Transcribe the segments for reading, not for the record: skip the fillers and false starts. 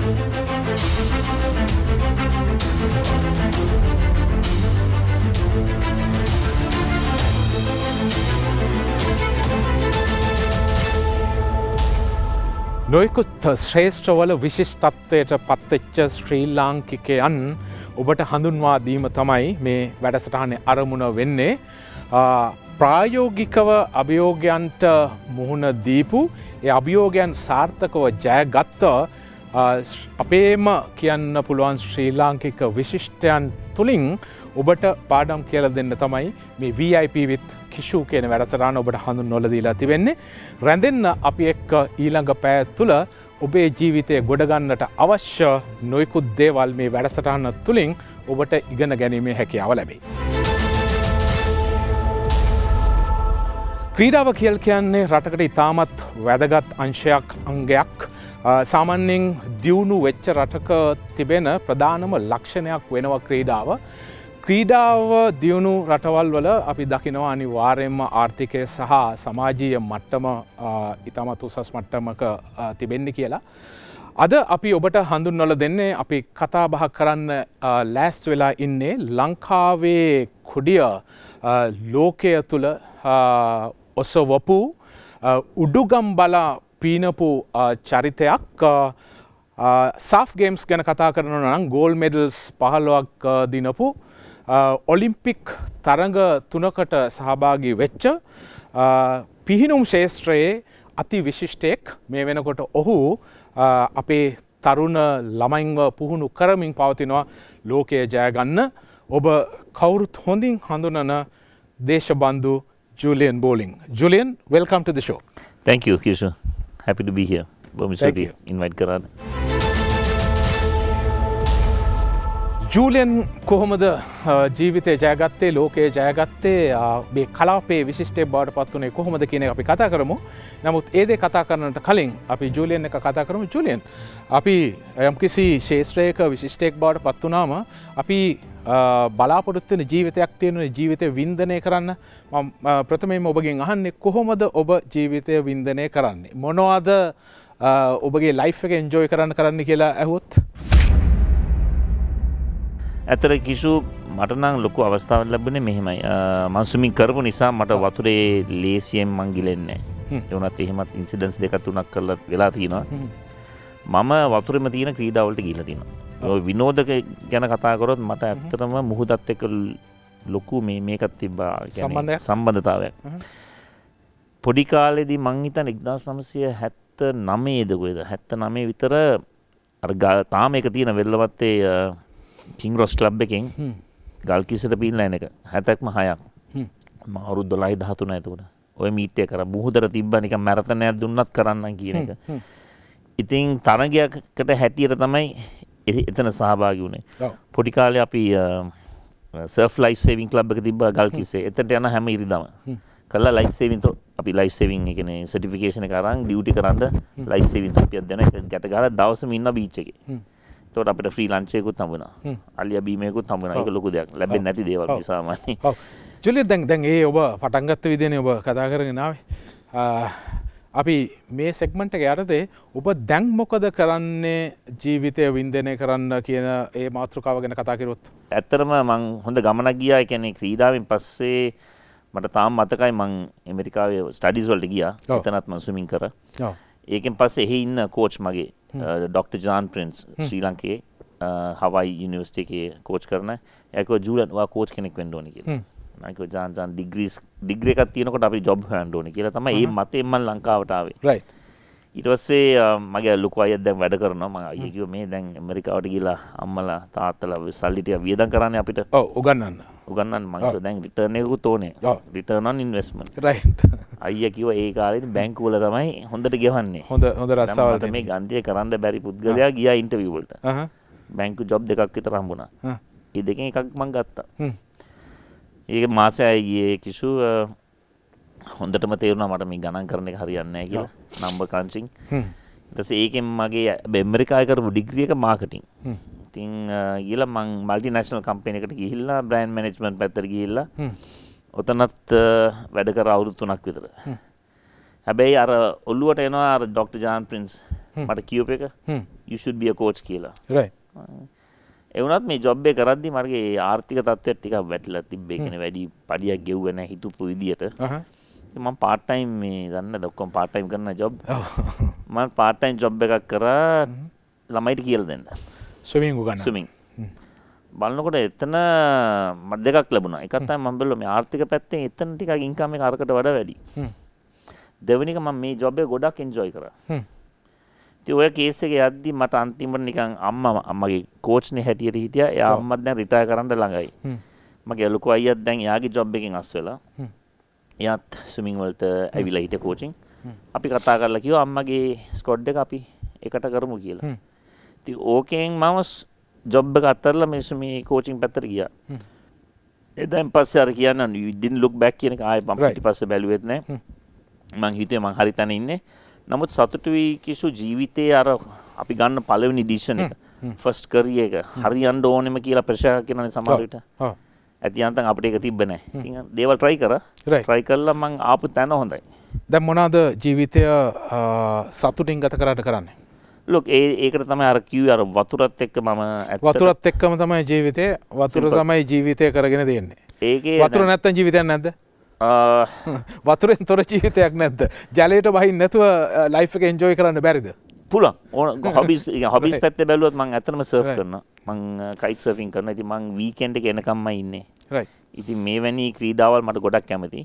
නොයෙකුත් ශ්‍රේෂ්ඨවල විශිෂ්ටත්වයට පත්වෙච්ච ශ්‍රී ලාංකිකයන් ඔබට හඳුන්වා දීම තමයි මේ වැඩසටහනේ අරමුණ වෙන්නේ. ප්‍රායෝගිකව අභියෝගයන්ට මුහුණ දීපු ඒ අභියෝගයන් සාර්ථකව ජයගත්ත අපේම කියන්න පුළුවන් ශ්‍රී ලාංකික විශිෂ්ටයන් තුළින් ඔබට පාඩම් කියලා දෙන්න තමයි මේ VIP with KISHU කියන වැඩසටහන ඔබට හඳුන්වලා දීලා තිබෙන්නේ. රැඳෙන්න අපි එක්ක ඊළඟ පැය තුල ඔබේ ජීවිතය ගොඩ ගන්නට අවශ්‍ය නොයෙකුත් දේවල් මේ වැඩසටහන තුළින් ඔබට ඉගෙන ගැනීමේ හැකියාව ලැබේ. ක්‍රීඩාව කියලා කියන්නේ රටකට ඉතාමත් වැදගත් අංශයක් අංගයක්. සාමාන්‍යයෙන් දියුණු වෙච්ච රටක තිබෙන ප්‍රධානම ලක්ෂණයක් වෙනවා ක්‍රීඩාව. ක්‍රීඩාව දියුණු රටවල් වල අපි දකිනවා අනිවාර්යයෙන්ම ආර්ථිකය සහ සමාජීය මට්ටම ඉතාමත් උසස් මට්ටමක තිබෙන්නේ කියලා. අද අපි ඔබට හඳුන්වලා දෙන්නේ අපි කතා බහ කරන්න ලෑස්ති වෙලා ඉන්නේ ලංකාවේ කුඩිය ලෝකය තුල ඔසවපු උඩුගම් බලා පීනපු චරිතයක්. සාෆ් ගේම්ස් ගැන කතා කරනවා නම් ගෝල් මෙඩල්ස් 15ක් දිනපු ඔලිම්පික් තරඟ 3කට සහභාගී වෙච්ච පිහිනුම් ශේෂ්ත්‍රයේ අති විශිෂ්ටයෙක්. මේ වෙනකොට ඔහු අපේ තරුණ ළමයින්ව පුහුණු කරමින් පවතිනවා ලෝකය ජය ගන්න. ඔබ කවුරුත් හොඳින් හඳුනන Deshabandu Julian Bolling. Julian, welcome to the show. Thank you, KISHU. Happy to be here. Invite කරන්න. ජූලියන් කොහොමද ජීවිතය ජයගත්තේ ලෝකයේ ජයගත්තේ මේ කලාපයේ විශිෂ්ටය බවට පත් වුණේ කොහොමද කියන එක අපි කතා කරමු. නමුත් ඒ දේ කතා කරන්නට කලින් අපි ජූලියන් එක කතා කරමු. ජූලියන්, අපි යම්කිසි ශේෂ්ත්‍රයක විශිෂ්ටයෙක් බවට පත් වුණාම අපි බලාපොරොත්තු වෙන ජීවිතයක් තියෙනවා. ජීවිතය වින්දනය කරන්න මම ප්‍රථමයෙන්ම ඔබගෙන් අහන්නේ කොහොමද ඔබ ජීවිතය වින්දනය කරන්නේ? මොනවද ඔබගේ ලයිෆ් එක එන්ජොයි කරන්න කියලා ඇහුවොත්? ඇතර KISHU මට නම් ලොකු අවස්ථාවක් ලැබුණේ මෙහෙමයි. මම ස්විමින් කරපු නිසා මට වතුරේ ලේසියෙන් මං ගිලෙන්නේ නැහැ. ඒ වුණත් එහෙමත් ඉන්සිඩන්ට්ස් දෙකක් තුනක් කරලා වෙලා තියෙනවා. මම වතුරෙම තියෙන ක්‍රීඩා වලට ගිහිල්ලා තියෙනවා. ඔය විනෝදක ගැන කතා කරොත් මට ඇත්තටම මුහුදත් එක්ක ලොකු මේකක් තිබ්බා. සම්බන්ධතාවයක්. පොඩි කාලේදී මං හිතන්නේ 1979ද කොහෙද 79 විතර අර තාම එක තියෙන වෙල්ලවත්තේ කිං රොස් ක්ලබ් එකෙන් ගල් කිසට පීනලා එන එක 70ක්ම 6ක් මම අවුරුදු 12 13 එතකොට ඔය මීට් එක කරා මුහුදට තිබ්බා නිකන් මැරතනයක් දුන්නත් කරන්නම් කියන එක. ඉතින් තරගයකට හැටියට තමයි එතන සහභාගී වුණේ. පොඩි කාලේ අපි සර්ෆ් ලයිෆ් සේවිං ක්ලබ් එක තිබ්බා ගල් කිස්සේ. එතනට යන හැම ඉරිදම කළා ලයිෆ් සේවිං අපි ලයිෆ් සේවිං ඒ කියන්නේ සර්ටිෆිකේෂන් එක අරන් ඩියුටි කරන්න ලයිෆ් සේවිං රුපියක් දෙන එක ගැට ගහලා දවසම ඉන්න බීච් එකේ. ඒකට අපිට ෆ්‍රී ලන්ච් එකකුත් හම්බුණා. අලියා බීමේකුත් හම්බුණා. ඒක ලොකු දෙයක්. ලැබෙන්නේ නැති දේවල් මේ සාමාන්‍යයෙන්. ඔව්. ජුලියන් දැන් ඒ ඔබ පටන් ගත්ත විදිහනේ ඔබ කතා කරගෙන ආවේ. අපි මේ සෙග්මන්ට් එක යටතේ ඔබ දැන් මොකද කරන්නේ ජීවිතය වින්දනය කරන්න කියන ඒ මාතෘකාව ගැන කතා කරුවොත්? ඇත්තටම මං හොඳ ගමනක් ගියා. ඒ කියන්නේ ක්‍රීඩාවෙන් පස්සේ මට තාම මතකයි මං ඇමරිකාවේ ස්ටඩීස් වලට ගියා. එතනත් මං ස්විමින් කරා. ඔව්. ඒකෙන් පස්සේ එහි ඉන්න කෝච් මගේ Dr. John Prince ශ්‍රී ලංකේ හවයි යුනිවර්සිටි එකේ කෝච් කරන. එයා කිව්වා ජූලියන් ඔයා කෝච් කෙනෙක් වෙන්න ඕනේ කියලා. මම කිව්වා ජාන් ඩිග්‍රී එකක් තියෙනකොට අපි ජොබ් හොයන්න ඕනේ කියලා තමයි මේ මතයෙන් මම ලංකාවට ආවේ. රයිට්. ඊට පස්සේ මගේ ලොකු අයියා දැන් වැඩ කරනවා. මම අයියා කිව්වා මේ දැන් ඇමරිකාවට ගිහලා අම්මලා තාත්තලා සල්ලි ටික වියදම් කරන්නේ අපිට. ඔව් උගන්නන්න මම කිව්වා දැන් රිටර්න් එකකුත් ඕනේ. Return on investment. රයිට්. අයියා කිව්වා ඒ කාලේදී බැංකු වල තමයි හොඳට ගෙවන්නේ. හොඳ රස්සාවල් මේ ගන්තිය කරන්න බැරි පුද්ගලයා ගියා ඉන්ටර්විව් වලට. බැංකු ජොබ් දෙකක් විතර හම්බුණා. ඒ දෙකෙන් එකක් මම ගත්තා. ඒක මාසෙයි ගියේ KISHU හොඳටම තේරුණා මට මේ ගණන් කරන එක හරියන්නේ නැහැ කියලා. Number crunching. ඊට පස්සේ ඒකෙන් මගේ ඇමරිකාවේ කරපු ඩිග්‍රී එක මාකටිං. ඉතින් ගිහලා මම মালටි නේෂනල් කම්පැනි එකට ගිහිල්ලා බ්‍රෑන්ඩ් මැනේජ්මන්ට් පැත්තට ගිහිල්ලා ඔතනත් වැඩ කර අවුරුදු 3ක් විතර. හැබැයි අර ඔළුවට එනවා අර ඩොක්ටර් ජාන් ප්‍රින්ස් මට කියූප එක you should be a coach කියලා. right. ඒ වුණත් මේ ජොබ් එක කරද්දි මගේ ආර්ථික තත්ත්වයක් ටිකක් වැටිලා තිබ්බේ. ඒ කියන්නේ වැඩි පඩියක් ගෙව්වේ නැහැ හිතුපු විදියට. මම පාර්ට් ටයිම් මේ දන්නද ඔක්කොම පාර්ට් ටයිම් කරන ජොබ්. මම පාර්ට් ටයිම් ජොබ් එකක් කරා ළමයිට කියලා දෙන්න. ස්විමින් උගන්න. ස්විමින්. බලනකොට එතන මට දෙකක් ලැබුණා. එකක් තමයි මම බැලුවා මේ ආර්ථික පැත්තෙන් එතන ටිකක් ඉන්කම් එක අරකට වඩා වැඩි. දෙවෙනි එක මම මේ ජොබ් එක ගොඩක් එන්ජොයි කරා. ඉතින් ඔය කේස් එකේ යද්දි මට අන්තිමට නිකන් අම්මගේ කෝච්නේ හැටියට හිටියා. එයා අම්මත් දැන් රිටයර් කරන්න ළඟයි. මගේ ලොකු අයියාත් දැන් එයාගේ ජොබ් එකෙන් අස් වෙලා. එයාත් ස්විමින් වලට ඇවිල්ලා හිටිය කෝචින්. අපි කතා කරලා කිව්වා අම්මගේ ස්කොඩ් එක අපි එකට කරමු කියලා. ඉතින් ඕකෙන් මම ජොබ් එක අතරලා මේ කෝචින් පැත්තට ගියා. එදාන් පස්සේ අර කියන්න you didn't look back කියන එක ආයෙ මම පිටිපස්සේ බැලුවෙත් නැහැ. මං හිතුවේ මං හරි තැන ඉන්නේ. නමුත් සතුටුයි කිසු ජීවිතේ අර අපි ගන්න පළවෙනි ඩිසිෂන් එක ෆස්ට් කරියර් එක හරියන්න ඕනෙම කියලා ප්‍රෙෂර් එකක් එනනේ සමහර විට. ඇති යන්තම් අපිට ඒක තිබ්බ නැහැ. ඉතින් දේවල් try කරා. try කළා මං ආපු තැන හොඳයි. දැන් මොනවාද ජීවිතය සතුටින් ගත කරන්නේ? look ඒකට තමයි අර කිව්වේ අර වතුරත් එක්ක මම වතුරත් එක්කම තමයි ජීවිතේ. වතුර තමයි ජීවිතය කරගෙන තියෙන්නේ. ඒකේ වතුර නැත්තම් ජීවිතයක් නැද්ද? වතුරෙන් තොර ජීවිතයක් නැද්ද? ජලයට බහින්න නැතුව ලයිෆ් එක එන්ජොයි කරන්න බැරිද? පුළුවන්. හොබීස් පැත්තේ බැලුවොත් මම ඇත්තටම සර්ෆ් කරනවා. මම කයිට් සර්ෆින් කරනවා. ඉතින් මම වීකෙන්ඩ් එක එනකම්මයි ඉන්නේ. right. ඉතින් මේවැනි ක්‍රීඩාවල් මට ගොඩක් කැමතියි.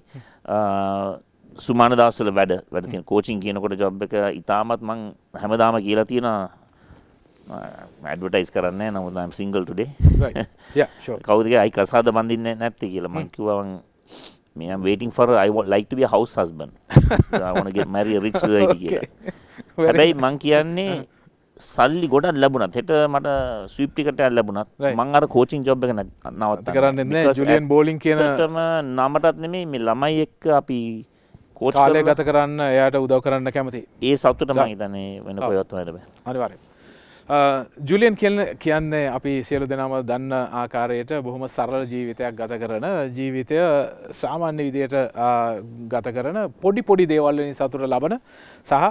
සුමාන දවස්වල වැඩ තියෙන කෝචින් කියනකොට ජොබ් එක ඉතාමත් මම හැමදාම කියලා තියෙනවා ඇඩ්වර්ටයිස් කරන්නේ නැහැ. නමුත් I'm single today. right. yeah sure. කවුද කියලා අයි කසාද බඳින්නේ නැත්තේ කියලා මම කිව්වා I'm waiting for I would like to be a house husband. So I want to get marry a rich lady කියලා. හැබැයි මං කියන්නේ සල්ලි ගොඩක් ලැබුණත් හෙට මට ස්විප් ටිකට් එකක් ලැබුණත් මං අර කෝචින් ජොබ් එක නවත්තන්න කරන්නේ නැහැ. ජුලියන් බෝලින් කියන නමටත් නෙමෙයි මේ ළමයි එක්ක අපි කෝච් කාලය ගත කරන්න එයාට උදව් කරන්න කැමතියි. ඒ සතුට මං හිතන්නේ වෙන කොහෙවත් හොයන්න බෑ. අනිවාර්යයෙන්. ජුලියන් කියන්නේ අපි සියලු දෙනාම දන්න ආකාරයට බොහොම සරල ජීවිතයක් ගත කරන ජීවිතය සාමාන්‍ය විදියට ගත කරන පොඩි දේවල් වලින් සතුට ලබන සහ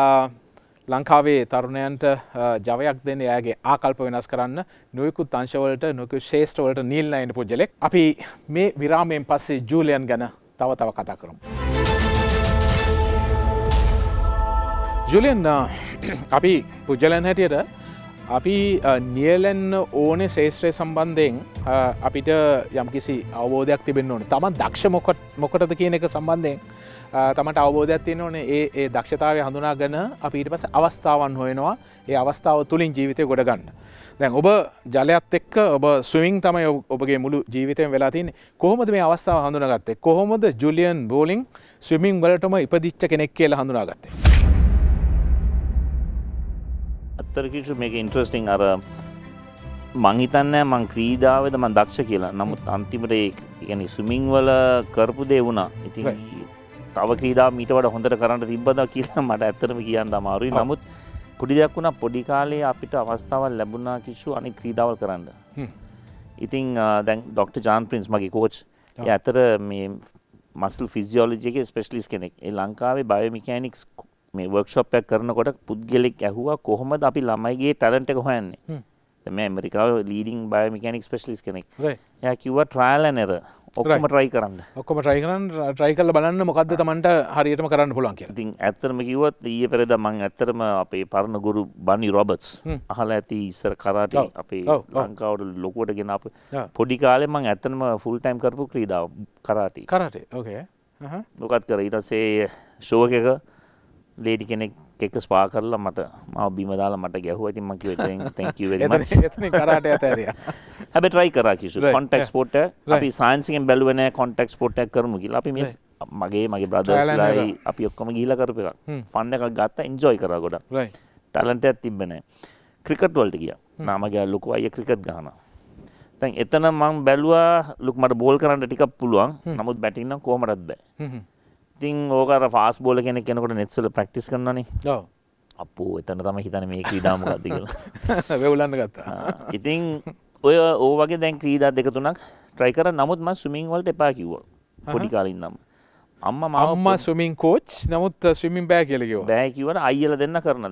ලංකාවේ තරුණයන්ට ජවයක් දෙන්න එයාගේ ආකල්ප වෙනස් කරන්න නොයෙකුත් අංශවලට නොයෙකුත් ශේෂ්ඨවලට නිල්ලා ඉන්න පුජ්‍යලෙක්. අපි මේ විරාමයෙන් පස්සේ ජූලියන් ගැන තව කතා කරමු. ජූලියන් අපි පුජ්‍යලයන් හැටියට අපි නියැලෙන්න ඕනේ ශේෂ්ත්‍රය සම්බන්ධයෙන් අපිට යම්කිසි අවබෝධයක් තිබෙන්න ඕනේ. තමන් දක්ෂ මොකටද කියන එක සම්බන්ධයෙන් තමන්ට අවබෝධයක් තියෙන්න ඕනේ. ඒ දක්ෂතාවය හඳුනාගෙන අපි ඊට පස්සේ අවස්ථාවන් හොයනවා. ඒ අවස්ථාව තුලින් ජීවිතය ගොඩ ගන්න. දැන් ඔබ ජලයත් එක්ක ඔබ ස්විමින් තමයි ඔබගේ මුළු ජීවිතේම වෙලා තියෙන්නේ. කොහොමද මේ අවස්ථාව හඳුනාගත්තේ? කොහොමද ජුලියන් බෝලින් ස්විමින් වලටම ඉපදිච්ච කෙනෙක් කියලා හඳුනාගත්තේ? අත්තර කිසු මේක ඉන්ට්‍රස්ටිං අර මං හිතන්නේ මං ක්‍රීඩාවේද මං දක්ෂ කියලා. නමුත් අන්තිමට ඒ කියන්නේ ස්විමින් වල කරපු දේ වුණා. ඉතින් තව ක්‍රීඩා මීට වඩා හොඳට කරන්න තිබ්බද කියලා මට ඇත්තටම කියන්න අමාරුයි. නමුත් පොඩි දෙයක් වුණා. පොඩි කාලේ අපිට අවස්ථාවක් ලැබුණා කිසු අනිත් ක්‍රීඩාවල් කරන්න. ඉතින් දැන් ඩොක්ටර් ජාන් ප්‍රින්ස් මගේ කෝච් එයා ඇතර මේ මසල් ෆිසියොලොජි එකේ ස්පෙෂලිස්ට් කෙනෙක්. ඒ ලංකාවේ බයෝමෙකැනික්ස් මේ වර්ක්ෂොප් එකක් කරනකොට පුද්ගලෙක් ඇහුවා කොහොමද අපි ළමයිගේ ටැලන්ට් එක හොයන්නේ. දැන් මේ ඇමරිකාවේ ලීඩින් බයෝමෙකැනික්ස් ස්පෙෂලිස්ට් කෙනෙක්. එයා කිව්වා ට්‍රයල් ඇන් එරර් ඔක්කොම try කරන්න. try කරලා බලන්න මොකද්ද Tamanට හරියටම කරන්න පුළුවන් කියලා. ඉතින් ඇත්තටම කිව්වොත් ඊයේ පෙරේදා මම ඇත්තටම අපේ පරණ ගුරු බනි රොබර්ට්ස් අහලා ඇති ඉස්සර කරාටි අපේ ලංකාවට ලොකුවට ගෙන අපේ පොඩි කාලේ මම ඇත්තටම ෆුල් ටයිම් කරපු ක්‍රීඩාව කරාටි. ඕකේ. මොකක්ද කරා ඊට පස්සේ ෂෝ එකක ලේඩි කෙනෙක් එක්ක ස්පා කරලා මට මාව බිම දාලා මට ගැහුවා. ඉතින් මම කිව්වා thank you very much. එතනින් කරාටේ අතහැරියා. හැබැයි try කරා කිසු contact sport එක අපි science එකෙන් බැලුවේ නෑ contact sport එකක් කරමු කියලා. අපි මේ මගේ brothers ලායි අපි ඔක්කොම ගිහිලා කරපු එකක්. fun එකක් ගත්තා enjoy කරා ගොඩක්. talent එකක් තිබ්බේ නෑ. cricket වලට ගියා. මගේ ලොකු අයියා cricket ගහනවා. දැන් එතන මම බැලුවා ලුක් මට බෝල් කරන්න ටිකක් පුළුවන්. නමුත් බැටින් නම් කොහොමදත් බෑ. ඉතින් ඕක අර ෆාස්ට් බෝලර් කෙනෙක් කෙනකොට නෙට්ස් වල ප්‍රැක්ටිස් කරනවානේ. ඔව්. අපෝ එතන තමයි හිතන්නේ මේ ක්‍රීඩාව මොකක්ද කියලා. වෙවුලන්න ගත්තා. ඉතින් ඔය වගේ දැන් ක්‍රීඩා දෙක තුනක් try කරා. නමුත් මම ස්විමින් වලට එපා කිව්වා. පොඩි කාලේ ඉඳන්ම. අම්මා ස්විමින් කෝච් නමුත් ස්විමින් බෑ කියලා කිව්වා. බෑ කිව්වට අයියලා දෙන්න කරනද.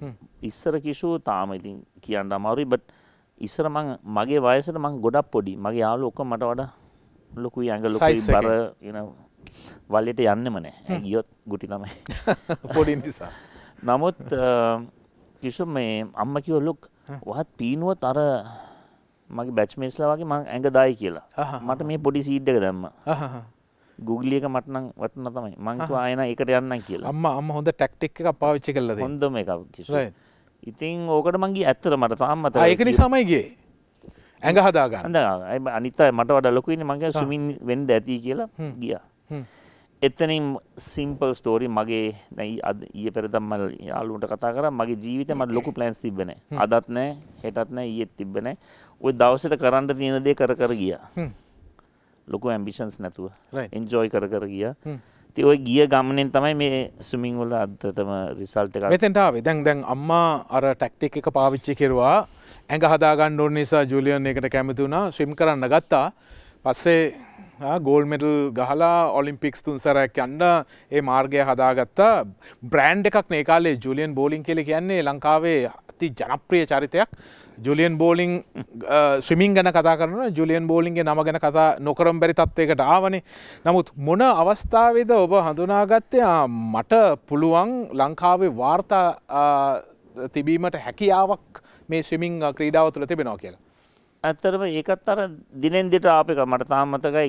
ඉස්සර කිෂු තාම ඉතින් කියන්න අමාරුයි but ඉස්සර මගේ වයසට මං ගොඩක් පොඩි මගේ යාළුවෝ ඔක්කොම මට වඩා ලොකුයි ඇඟ ලොකුයි බර වලට යන්නෙම නැහැ ගියොත් ගුටි තමයි පොඩි නිසා නමුත් කිෂු මේ අම්මා කිව්වා ලොක් වහත් පීනුවත් අර මගේ බැච්මේට්ස්ලා වගේ මං ඇඟ දායි කියලා මට මේ පොඩි සීඩ් එක දැම්මා Google එක මට නම් වටන තමයි මං කිව්වා ආයෙ නා ඒකට යන්නම් කියලා අම්මා හොඳ ටැක්ටික් එකක් පාවිච්චි කළාද හොඳම එකක් කිෂු ඉතින් ඕකට මං ගියේ ඇත්තට මට තාම මතකයි ඒක නිසාමයි ගියේ ඇඟ හදා ගන්න අනිත් අය මට වඩා ලොකු ඉන්නේ මං කිව්වා ස්විමින් වෙන්න ඇති කියලා ගියා එතනින් සිම්පල් ස්ටෝරි මගේ දැන් ඊයේ පෙරදා මම යාළුවන්ට කතා කරා මගේ ජීවිතේ මට ලොකු ප්ලෑන්ස් තිබ්බේ නැහැ අදත් නැහැ හෙටත් නැහැ ඊයේත් තිබ්බේ නැහැ ওই දවසට කරන්න තියෙන දේ කර කර ගියා ලොකු ඇම්බිෂන්ස් නැතුව එන්ජොයි කර කර ගියා ඉතින් ওই ගිය ගමනෙන් තමයි මේ ස්විමින් වල අදටම රිසල්ට් එක මෙතෙන්ට ආවේ දැන් අම්මා අර ටැක්ටික් එක පාවිච්චි කරුවා ඇඟ හදා ගන්න ඕන නිසා ජූලියන් ඒකට කැමති වුණා ස්විම් කරන්න ගත්තා පස්සේ ගෝල්ඩ් මෙඩල් ගහලා ඔලිම්පික්ස් 3 සැරයක් යන්න ඒ මාර්ගය හදාගත්තා බ්‍රෑන්ඩ් එකක් නේ කාලේ ජූලියන් බෝලින් කියලා කියන්නේ ලංකාවේ අති ජනප්‍රිය චරිතයක් ජූලියන් බෝලින් ස්විමින් ගැන කතා කරනවා ජූලියන් බෝලින්ගේ නම ගැන කතා නොකරම් බැරි තත්වයකට ආවනේ නමුත් මොන අවස්ථාවේද ඔබ හඳුනාගත්තේ මට පුළුවන් ලංකාවේ වාර්තා තිබීමට හැකියාවක් මේ ස්විමින් ක්‍රීඩාව තුළ තිබෙනවා කියලා ඇත්තටම ඒකත් අර දිනෙන් දිනට ආප එක මට තාම මතකයි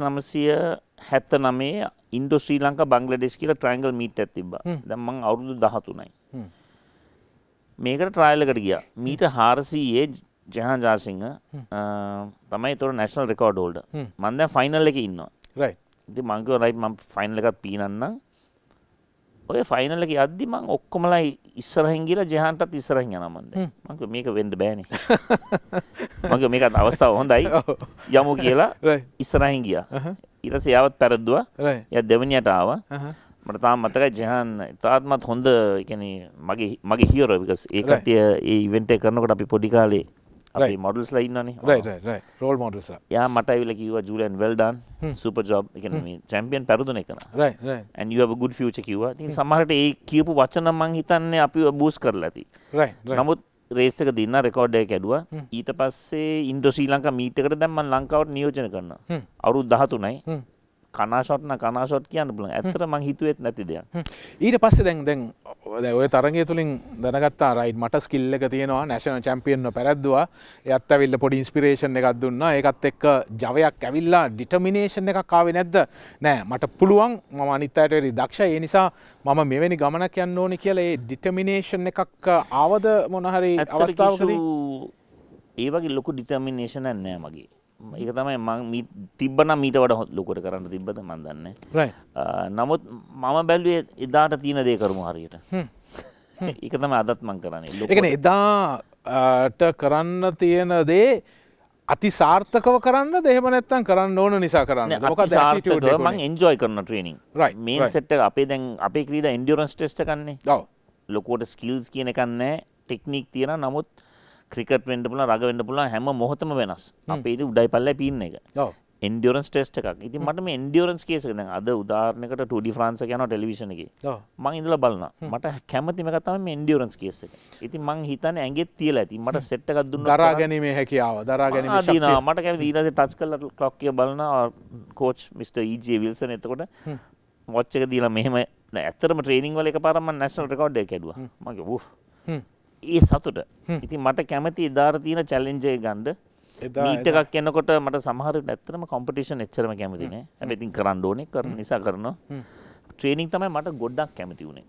1979 ඉන්ඩෝ ශ්‍රී ලංකා බංග්ලාදේශ් කියලා ට්‍රයැන්ගල් මීට් එකක් තිබ්බා. දැන් මං අවුරුදු 13යි. මේකට ට්‍රයල් එකට ගියා. මීට 400 ජහන් ජාසිංහ තමයි ඒතොර නැෂනල් රෙකෝඩ් හෝල්ඩර්. මං දැන් ෆයිනල් එකේ ඉන්නවා. රයිට්. ඉතින් මං කිව්වා රයිට් මං ෆයිනල් එකත් පීනන්නම්. ඔය ෆයිනල් එකේ යද්දි මං ඔක්කොමලා ඉස්සරහින් ගිහලා ජහන්ටත් ඉස්සරහින් යනවා මං දැන්. මං කිව්වා මේක වෙන්න බෑනේ. මං කිව්වා මේකත් අවස්ථාව හොඳයි. යමු කියලා ඉස්සරහින් ගියා. ඊට පස්සේ යාවත් පෙරද්දුවා. එයා දෙවෙනියට ආවා. මට තාම මතකයි ජහන් තාත්මත් හොඳ කියන්නේ මගේ හීරෝ because ඒ කට්ටිය ඒ ඉවෙන්ට් එක කරනකොට අපි පොඩි කාලේ අපේ මොඩල්ස්ලා ඉන්නවනේ right රෝල් මොඩල්ස්ලා යා මට ඇවිල්ලා කිව්වා Julian well done super job ඒ කියන්නේ මේ චැම්පියන් පෙරදුන එක නා right and you have a good future කිව්වා ඉතින් සමහරට ඒ කියපු වචන මං හිතන්නේ අපිව බූස්ට් කරලා ඇති right නමුත් රේස් එක දින්න රෙකෝඩ් එක කැඩුවා ඊට පස්සේ ඉන්ඩෝ ශ්‍රී ලංකා මීට් එකට දැන් මං ලංකාවට නියෝජනය කරනවා අවුරුදු 13යි කනාෂොට් කියන්න පුළුවන්. ඇත්තට මං හිතුවෙත් නැති දෙයක්. ඊට පස්සේ දැන් ඔය තරගය තුලින් දැනගත්තා රයිට් මට ස්කිල් එක තියෙනවා නැෂනල් චැම්පියන්ව පැරද්දුවා. එයත් ඇවිල්ලා පොඩි ඉන්ස්පිරේෂන් එකක් දුන්නා. ඒකත් එක්ක ජවයක් ඇවිල්ලා ඩිටර්මිනේෂන් එකක් ආවේ නැද්ද? නෑ මට පුළුවන් මම අනිත් අයට වැඩි දක්ෂයි. ඒ නිසා මම මෙවැනි ගමනක් යන්න ඕනේ කියලා ඒ ඩිටර්මිනේෂන් එකක් ආවද මොන හරි අවස්ථාවකදී? ඒ වගේ ලොකු ඩිටර්මිනේෂන් එකක් නෑ මගේ. ඒක තමයි මම තිබ්බනම් මීට වඩා ලොකුට කරන්න තිබ්බද මන් දන්නේ right නමුත් මම බැලුවේ එදාට තියෙන දේ කරමු හරියට ඒක තමයි අදත් මම කරන්නේ ඒ කියන්නේ එදාට කරන්න තියෙන දේ අති සාර්ථකව කරන්නද එහෙම නැත්නම් කරන්න ඕන නිසා කරන්නද මොකද ඇටිටියුඩ් එක මම එන්ජොයි කරන ට්‍රේනින් මේන් සෙට් එක අපේ දැන් අපේ ක්‍රීඩා එන්ඩියුරන්ස් ටෙස්ට් එකක් නේ ඔව් ලොකුවට ස්කිල්ස් කියන එකක් නැහැ ටෙක්නික් තියෙනවා නමුත් ක්‍රිකට් වෙන්න පුළුවන් රග වෙන්න පුළුවන් හැම මොහොතම වෙනස්. අපේ ඉතින් උඩයි පල්ලයි පීන්න එක. ඔව්. එන්ඩියුරන්ස් ටෙස්ට් එකක්. ඉතින් මට මේ එන්ඩියුරන්ස් කේස් එක දැන් අද උදාහරණයකට ටූ ඩි ෆ්‍රාන්ස් එක යනවා ටෙලිවිෂන් එකේ. ඔව්. මම ඉඳලා බලනවා. මට කැමතිම එක තමයි මේ එන්ඩියුරන්ස් කේස් එක. ඉතින් මං හිතන්නේ ඇඟෙත් තියලා ඇති. මට සෙට් එකක් දුන්නොත් දරා ගැනීමේ හැකියාව, දරා ගැනීමේ ශක්තිය. මට කැමති ඊළඟට ටච් කරලා ක්ලොක් එක බලනවා කෝච් මිස්ටර් ඊජේ විල්සන් එතකොට වොච් එක දීලා මෙහෙම නෑ ඇත්තටම ට්‍රේනින් වල එකපාරක් මම නැෂනල් රෙකෝඩ් එක කැඩුවා. මම කිව්වා ඒ සතුට ඉතින් මට කැමති එදාට තියෙන චැලෙන්ජ් එක ගන්න මීට් එකක් යනකොට මට සමහර වෙලාවට ඇත්තටම කොම්පිටිෂන් එච්චරම කැමති නෑ හැබැයි ඉතින් කරන්න ඕනේ කරන නිසා කරනවා ට්‍රේනින් තමයි මට ගොඩක් කැමති උනේ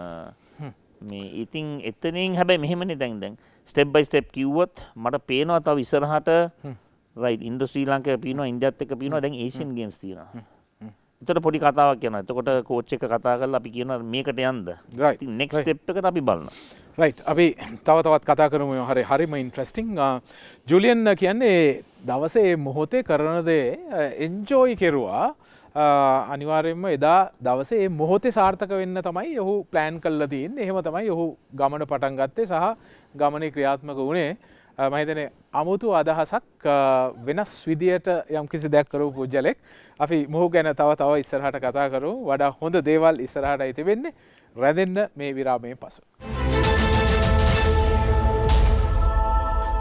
මේ ඉතින් එතනින් හැබැයි මෙහෙමනේ දැන් ස්ටෙප් බයි ස්ටෙප් කිව්වොත් මට පේනවා තව ඉස්සරහට රයිට් ඉන්ඩෝ ශ්‍රී ලංකාව පීනවා ඉන්දියාත් එක්ක පීනවා දැන් ඒෂියන් ගේම්ස් තියෙනවා එතකොට පොඩි කතාවක් යනවා. එතකොට කෝච් එක කතා කරලා අපි කියනවා මේකට යන්න. ඉතින් නෙක්ස්ට් ස්ටෙප් එකට අපි බලනවා. රයිට්. අපි තවත් කතා කරමු. හරිම ඉන්ට්‍රෙස්ටිං. ජූලියන් කියන්නේ දවසේ මොහොතේ කරන දේ එන්ජොයි කෙරුවා. අනිවාර්යයෙන්ම එදා දවසේ මොහොතේ සාර්ථක වෙන්න තමයි ඔහු ප්ලෑන් කරලා තියෙන්නේ. එහෙම තමයි ඔහු ගමන පටන් ගත්තේ සහ ගමනේ ක්‍රියාත්මක වුණේ. මම හිතන්නේ අමුතු අදහසක් වෙනස් විදියට යම්කිසි දෙයක් කරපු පුජ්‍යලෙක්. අපි මොහු ගැන තව ඉස්සරහට කතා කරමු. වඩා හොඳ දේවල් ඉස්සරහටයි තිබෙන්නේ. රැඳෙන්න මේ විරාමයෙන් පසු.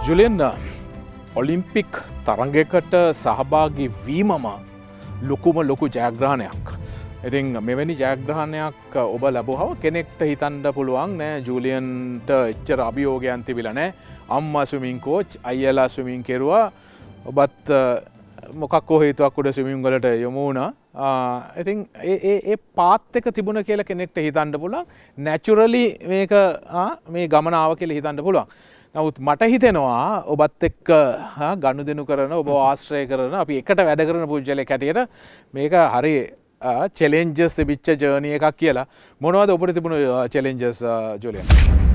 ජුලියන් ඔලිම්පික් තරගයකට සහභාගී වීමම ලොකු ජයග්‍රහණයක්. ඉතින් මෙවැනි ජයග්‍රහණයක් ඔබ ලැබුවහම කෙනෙක්ට හිතන්න පුළුවන් නෑ ජූලියන්ට එච්චර අභියෝගයන් තිබිලා නෑ. අම්මා ස්විමින් කෝච් අයියලා ස්විමින් කෙරුවා. ඔබත් මොකක් හෝ හේතුවක් උඩ ස්විමින් වලට යොමු වුණා. ඉතින් ඒ පාත් එක තිබුණ කියලා කෙනෙක්ට හිතන්න පුළුවන්. නැචරලි මේක මේ ගමන ආව කියලා හිතන්න පුළුවන්. නමුත් මට හිතෙනවා ඔබත් එක්ක ගනුදෙනු කරන ඔබ ආශ්‍රය කරන අපි එකට වැඩ කරන පුද්ගලයෙක් හැටියට මේක හරි චැලෙන්ජස් තිබිච්ච ජර්නි එකක් කියලා. මොනවද ඔබට තිබුණ චැලෙන්ජස් ජුලියන්?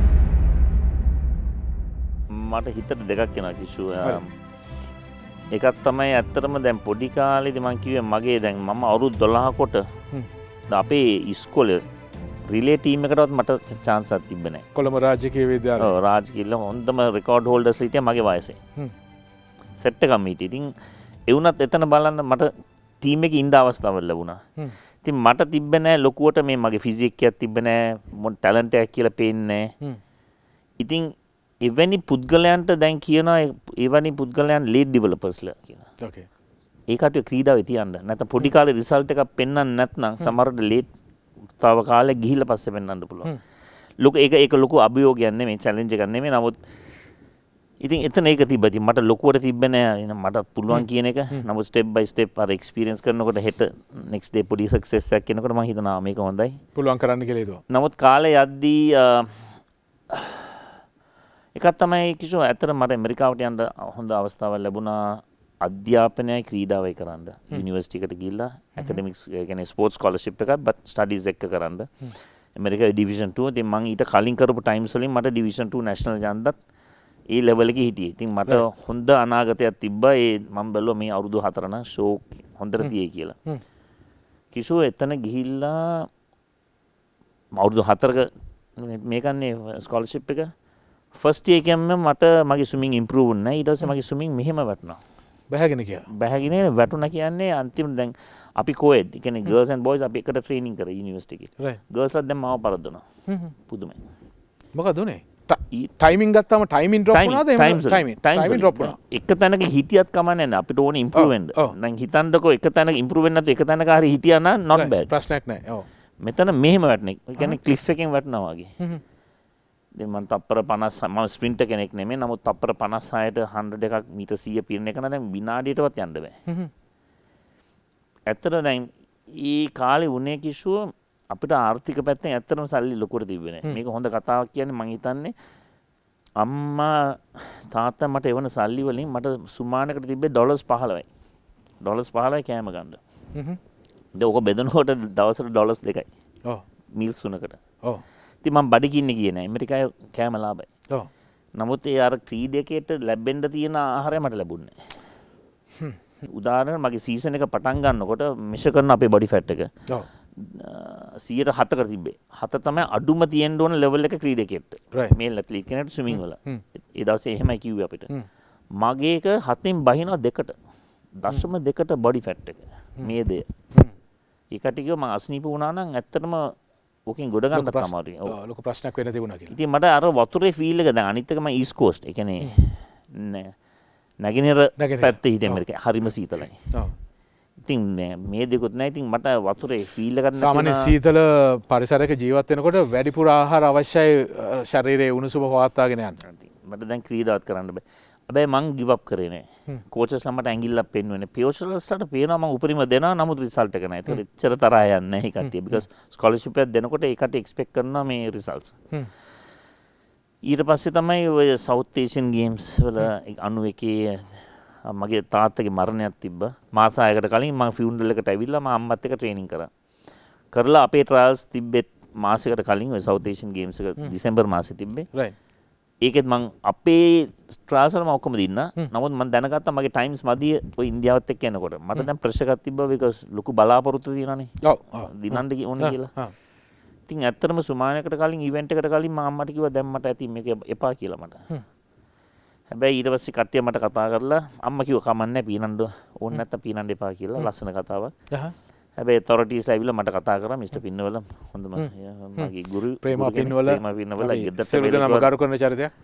මට හිතට දෙකක් එනවා කිෂු. එකක් තමයි ඇත්තටම දැන් පොඩි කාලේදී මං කිව්වේ මගේ දැන් මම අවුරුදු 12 කොට අපේ ඉස්කෝලේ රිලේ ටීම් එකටවත් මට chance එකක් තිබ්බේ නැහැ. කොළඹ රාජකීය විද්‍යාලය. ඔව් රාජකීය හොඳම රෙකෝඩ් හෝල්ඩර්ස්ලා හිටියා මගේ වයසේ. සෙට් එකක් මීටි. ඉතින් ඒ වුණත් එතන බලන්න මට ටීම් එකේ ඉන්න අවස්ථාවක් ලැබුණා. ඉතින් මට තිබ්බේ නැහැ ලොකුවට මේ මගේ ෆිසික් එකක් තිබ්බේ නැහැ මොන ටැලන්ට් එකක් කියලා පේන්නේ නැහැ. ඉතින් එවැනි පුද්ගලයන්ට දැන් කියනවා එවැනි පුද්ගලයන් ලීඩ් ඩෙවලොපර්ස්ලා කියලා. ඕකේ. ඒකට ක්‍රීඩාවේ තියන්න. නැත්නම් පොඩි කාලේ රිසල්ට් එකක් පෙන්වන්න නැත්නම් සමහරවිට ලීඩ් තව කාලෙක ගිහිල්ලා පස්සේ පෙන්වන්න පුළුවන්. ලොකු ඒක ලොකු අභියෝගයක් නෙමෙයි චැලෙන්ජ් එකක් නෙමෙයි. නමුත් ඉතින් එතන ඒක තිබ්බා. ඉතින් මට ලොකුවට තිබ්බේ නෑ. මට පුළුවන් කියන එක. නමුත් ස්ටෙප් බයි ස්ටෙප් අර එක්ස්පීරියන්ස් කරනකොට හෙට නෙක්ස්ට් ඩේ පොඩි සක්සස් එකක් එනකොට මම හිතනවා මේක හොඳයි. පුළුවන් කරන්න කියලා හිතුවා. නමුත් කාලේ යද්දී එකක් තමයි කිෂු ඇත්තට මට ඇමරිකාවට යන්න හොඳ අවස්ථාවක් ලැබුණා. අධ්‍යාපනයයි ක්‍රීඩාවයි කරන්න. යුනිවර්සිටි එකට ගිහිල්ලා ඇකඩමික්ස් කියන්නේ ස්පෝර්ට්ස් ස්කෝලර්ෂිප් එකක් බට් ස්ටඩීස් එක කරන්න. ඇමරිකාවේ ඩිවිෂන් 2 ඉතින් මම ඊට කලින් කරපු ටයිම්ස් වලින් මට ඩිවිෂන් 2 නැෂනල් යන්නත් ඒ ලෙවල් එකේ හිටියේ. ඉතින් මට හොඳ අනාගතයක් තිබ්බා. ඒ මම බැලුවා මේ අවුරුදු 4 නම් ෂෝ හොඳට තියෙයි කියලා. කිෂු එතන ගිහිල්ලා අවුරුදු 4ක මේකන්නේ ස්කෝලර්ෂිප් එක ෆස්ට් එකෙන්ම මට මගේ ස්විමින් ඉම්ප්‍රූව් වුණා නැහැ. ඊට පස්සේ මගේ ස්විමින් මෙහෙම වැටුණා. බැහැගෙන ගියා. බැහැගෙන වැටුණා කියන්නේ අන්තිම දැන් අපි කොඑඩ්. ඒ කියන්නේ ගර්ල්ස් ඇන්ඩ් බොයිස් අපි එකට ට්‍රේනින් කරා යුනිවර්සිටි එකේ. රයිට්. ගර්ල්ස්ලා දැන් මාව පරද්දනවා. පුදුමයි. මොකද උනේ? ටයිමින් ගත්තාම ටයිමින් ඩ්‍රොප් වුණාද? ටයිමින් ඩ්‍රොප් වුණා. එක තැනක හිටියත් කමන්නේ නැහැ. අපිට ඕනේ ඉම්ප්‍රූව් වෙන්න. දැන් හිතන්නකෝ එක තැනක ඉම්ප්‍රූව් වෙන්න නැත්නම් එක තැනක හරි හිටියා නම් not bad. ප්‍රශ්නයක් නැහැ. ඔව්. මෙතන මෙහෙම වැටුනේ. ඒ කියන්නේ ක්ලිෆ් එකෙන් වැටුණා වගේ. දැන් මම තප්පර 50 මම ස්ප්‍රින්ටර් කෙනෙක් නෙමෙයි. නමුත් තප්පර 56ට 100 එකක් මීටර් 100 පිරෙන එක නම් දැන් විනාඩියටවත් යන්න බෑ. ඇත්තට දැන් ඊ කාලේ උනේ කිෂුව අපිට ආර්ථික පැත්තෙන් ඇත්තටම සල්ලි ලොකුට තිබ්බේ නෑ. මේක හොඳ කතාවක් කියන්නේ මං හිතන්නේ අම්මා තාත්තා මට එවන සල්ලි වලින් මට සුමානකට තිබ්බේ ඩොලර්ස් 15යි. ඩොලර්ස් 15යි කෑම ගන්න. දැන් ඔක බෙදනකොට දවසට ඩොලර්ස් 2යි. ඔව්. මීල්ස් 3කට. ඔව්. ඉතින් මම බඩගින්නේ ගියේ නෑ. ඇමරිකාවේ කෑම ලාභයි. ඔව්. නමුත් ඒ අර ක්‍රීඩකයට ලැබෙන්න තියෙන ආහාරය මට ලැබුණේ නෑ. උදාහරණයක් මගේ සීසන් එක පටන් ගන්නකොට මෙෂර් කරන අපේ බොඩි ෆැට් එක. ඔව්. 107කට තිබ්බේ. 7 තමයි අඩුම තියෙන්න ඕන ලෙවල් එක ක්‍රීඩකයට. මේල් ඇත්ලීට් කෙනෙක්ට ස්විමින් වල. ඒ දවසේ එහෙමයි කිව්වේ අපිට. මගේ එක 7න් බහිනවා 2කට. 0.2ට බොඩි ෆැට් එක. මේ දෙය. ඒකට කිව්ව මම අස්නීප වුණා නම් ඇත්තටම ඕකෙන් ගොඩ ගන්නත් අමාරුයි. ඔව් ලොකු ප්‍රශ්නයක් වෙන්න තිබුණා කියලා. ඉතින් මට අර වතුරේ ෆීල් එක දැන් අනිත් එක මම ඊස්ට් කෝස්ට්. ඒ කියන්නේ නැගෙනහිර පැත්තේ හිටිය ඇමරිකාවේ හරිම සීතලයි. ඔව්. ඉතින් මේ දෙකුත් නැහැ. ඉතින් මට වතුරේ ෆීල් එක ගන්න සාමාන්‍ය සීතල පරිසරයක ජීවත් වෙනකොට වැඩිපුර ආහාර අවශ්‍යයි ශරීරයේ උණුසුම පවත්වාගෙන යන්න. මට දැන් ක්‍රීඩාවත් කරන්න බෑ. හැබැයි මං ගිව් අප් කරේ නෑ. කෝචස්ලා මට ඇඟිල්ලක් පෙන්වන්නේ. පියෝෂර්ස්ලාට පේනවා මං උපරිම දෙනවා නමුත් රිසල්ට් එක නැහැ. ඒකට එච්චර තරහා යන්නේ නැහැ ඒ කට්ටිය. because ස්කෝලර්ෂිප් එකක් දෙනකොට ඒ කට්ටිය එක්ස්පෙක්ට් කරනවා මේ රිසල්ට්ස්. ඊට පස්සේ තමයි ඔය සවුත් ඒෂියන් ගේම්ස් වල 91 මගේ තාත්තගේ මරණයක් තිබ්බා. මාස 6කට කලින් මම ෆියුනරල් එකට ඇවිල්ලා මම අම්මත් එක්ක ට්‍රේනින් කරා. කරලා අපේ ට්‍රයල්ස් තිබ්බෙත් මාසයකට කලින් ඔය සවුත් ඒෂියන් ගේම්ස් එක දෙසැම්බර් මාසේ තිබ්බේ. රයිට්. ඒකෙත් මං අපේ ට්‍රයල්ස් වල මම ඔක්කොම දින්නා. නමුත් මම දැනගත්තා මගේ ටයිම්ස් මදිය ඔය ඉන්දියාවත් එක්ක යනකොට. මට දැන් ප්‍රෙෂර් එකක් තිබ්බා because ලොකු බලාපොරොත්තු තියෙනවානේ. ඔව්. දිනන්න ඕනේ කියලා. ඉතින් ඇත්තටම සුමානයකට කලින් ඉවෙන්ට් එකට කලින් මම අම්මට කිව්වා දැන් මට ඇති මේක එපා කියලා මට. හැබැයි ඊට පස්සේ කට්ටිය මට කතා කරලා අම්මා කිව්වා කමන්නේ පීනන්න ඕනේ නැත්තම් පීනන්න එපා කියලා ලස්සන කතාවක්. හැබැයි ඔතොරිටිස්ලා ඇවිල්ලා මට කතා කරා මිස්ටර් පින්නවල හොඳම මගේ ගුරු ප්‍රේම පින්නවල ගෙදරට ගරු කරන චරිතයක්.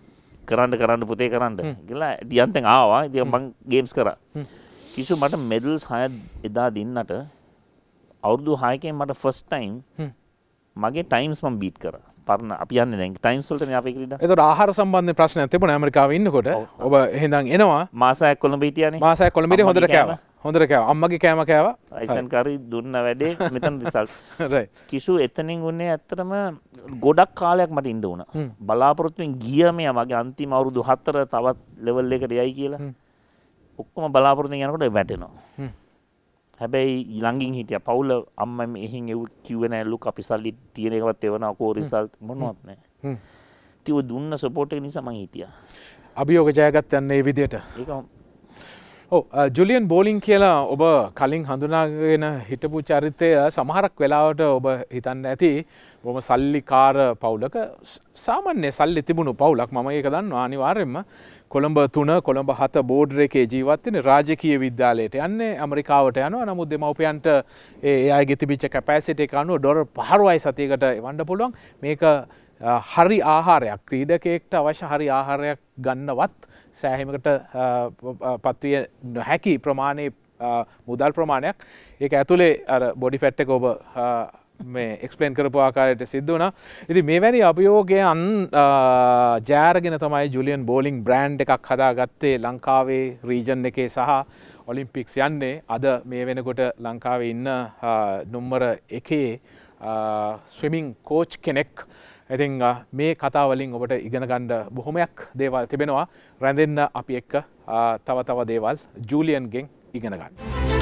කරන්න පුතේ කරන්න කියලා දියන්තෙන් ආවා. ඉතින් මං ගේම්ස් කරා. කිසු මට මෙඩල්ස් 6 එදා දින්නට අවුරුදු 6කින් මට ෆස්ට් ටයිම් මගේ ටයිම්ස් මම බීට් කරා. පරණ අපි යන්නේ දැන් ටයිම්ස් වලටනේ අපේ ක්‍රීඩා. ඒතකොට ආහාර සම්බන්ධ ප්‍රශ්නයක් තිබුණා ඇමරිකාවේ ඉන්නකොට. ඔබ එහෙනම් එනවා මාස 6ක් කොළඹ හිටියානේ. මාස 6ක් කොළඹ හිටියේ හොඳට කෑවා. හොඳට කෑවා. අම්මගේ කෑම කෑවා. අයිසන් කරි දුන්න වැඩේ මෙතන රිසල්ට්. රයිට්. කිසු එතනින් උන්නේ ඇත්තටම ගොඩක් කාලයක් මට ඉන්න වුණා. බලාපොරොත්තුෙන් ගියා මෙයා මගේ අන්තිම අවුරුදු 4 තවත් ලෙවල් එකට යයි කියලා. ඔක්කොම බලාපොරොත්තුෙන් යනකොට වැටෙනවා. හැබැයි ළඟින් හිටියා පවුල අම්මා මෙහින් එව් කිව්වේ නෑ ලුක් අපි සල්ලි තියෙන එකවත් එවනවා කෝ රිසල්ට් මොනවත් නෑ. ටික දුන්න සපෝට් එක නිසා මං හිටියා. අභියෝග ජයගත්ත යන්නේ මේ විදියට. ඒක ජුලියන් බෝලින් කියලා ඔබ කලින් හඳුනාගෙන හිටපු චරිතය සමහරක් වෙලාවට ඔබ හිතන්න ඇති බොහොම සල්ලිකාර පවුලක සාමාන්‍ය සල්ලි තිබුණු පවුලක් මම ඒක දන්නවා අනිවාර්යෙන්ම කොළඹ 3 කොළඹ 7 බෝඩර් එකේ ජීවත් වෙන රාජකීය විද්‍යාලයට යන්නේ ඇමරිකාවට යනවා නමුත් දෙමව්පියන්ට ඒ අයගේ තිබිච්ච කැපැසිටි එක අනුව ඩොලර් 15යි සතියකට එවන්න පුළුවන් මේක හරි ආහාරයක් ක්‍රීඩකයෙක්ට අවශ්‍ය හරි ආහාරයක් ගන්නවත් සෑහීමකට පත්විය නොහැකි ප්‍රමාණයේ මුදල් ප්‍රමාණයක් ඒක ඇතුලේ අර බොඩි ෆැට් එක ඔබ මේ එක්ස්ප්ලේන් කරපු ආකාරයට සිද්ධ වුණා. ඉතින් මේවැනි අභියෝගයන් ජාරගෙන තමයි ජුලියන් බෝලිං බ්‍රෑන්ඩ් එකක් හදාගත්තේ ලංකාවේ රීජන් එකේ සහ ඔලිම්පික්ස් යන්නේ අද මේ වෙනකොට ලංකාවේ ඉන්න නම්බර 1 ස්විමිං කෝච් කෙනෙක්. ඉතින් මේ කතා වලින් ඔබට ඉගෙන ගන්න බොහොමයක් දේවල් තිබෙනවා. රැඳෙන්න අපි එක්ක තව දේවල් ජූලියන්ගෙන් ඉගෙන ගන්න.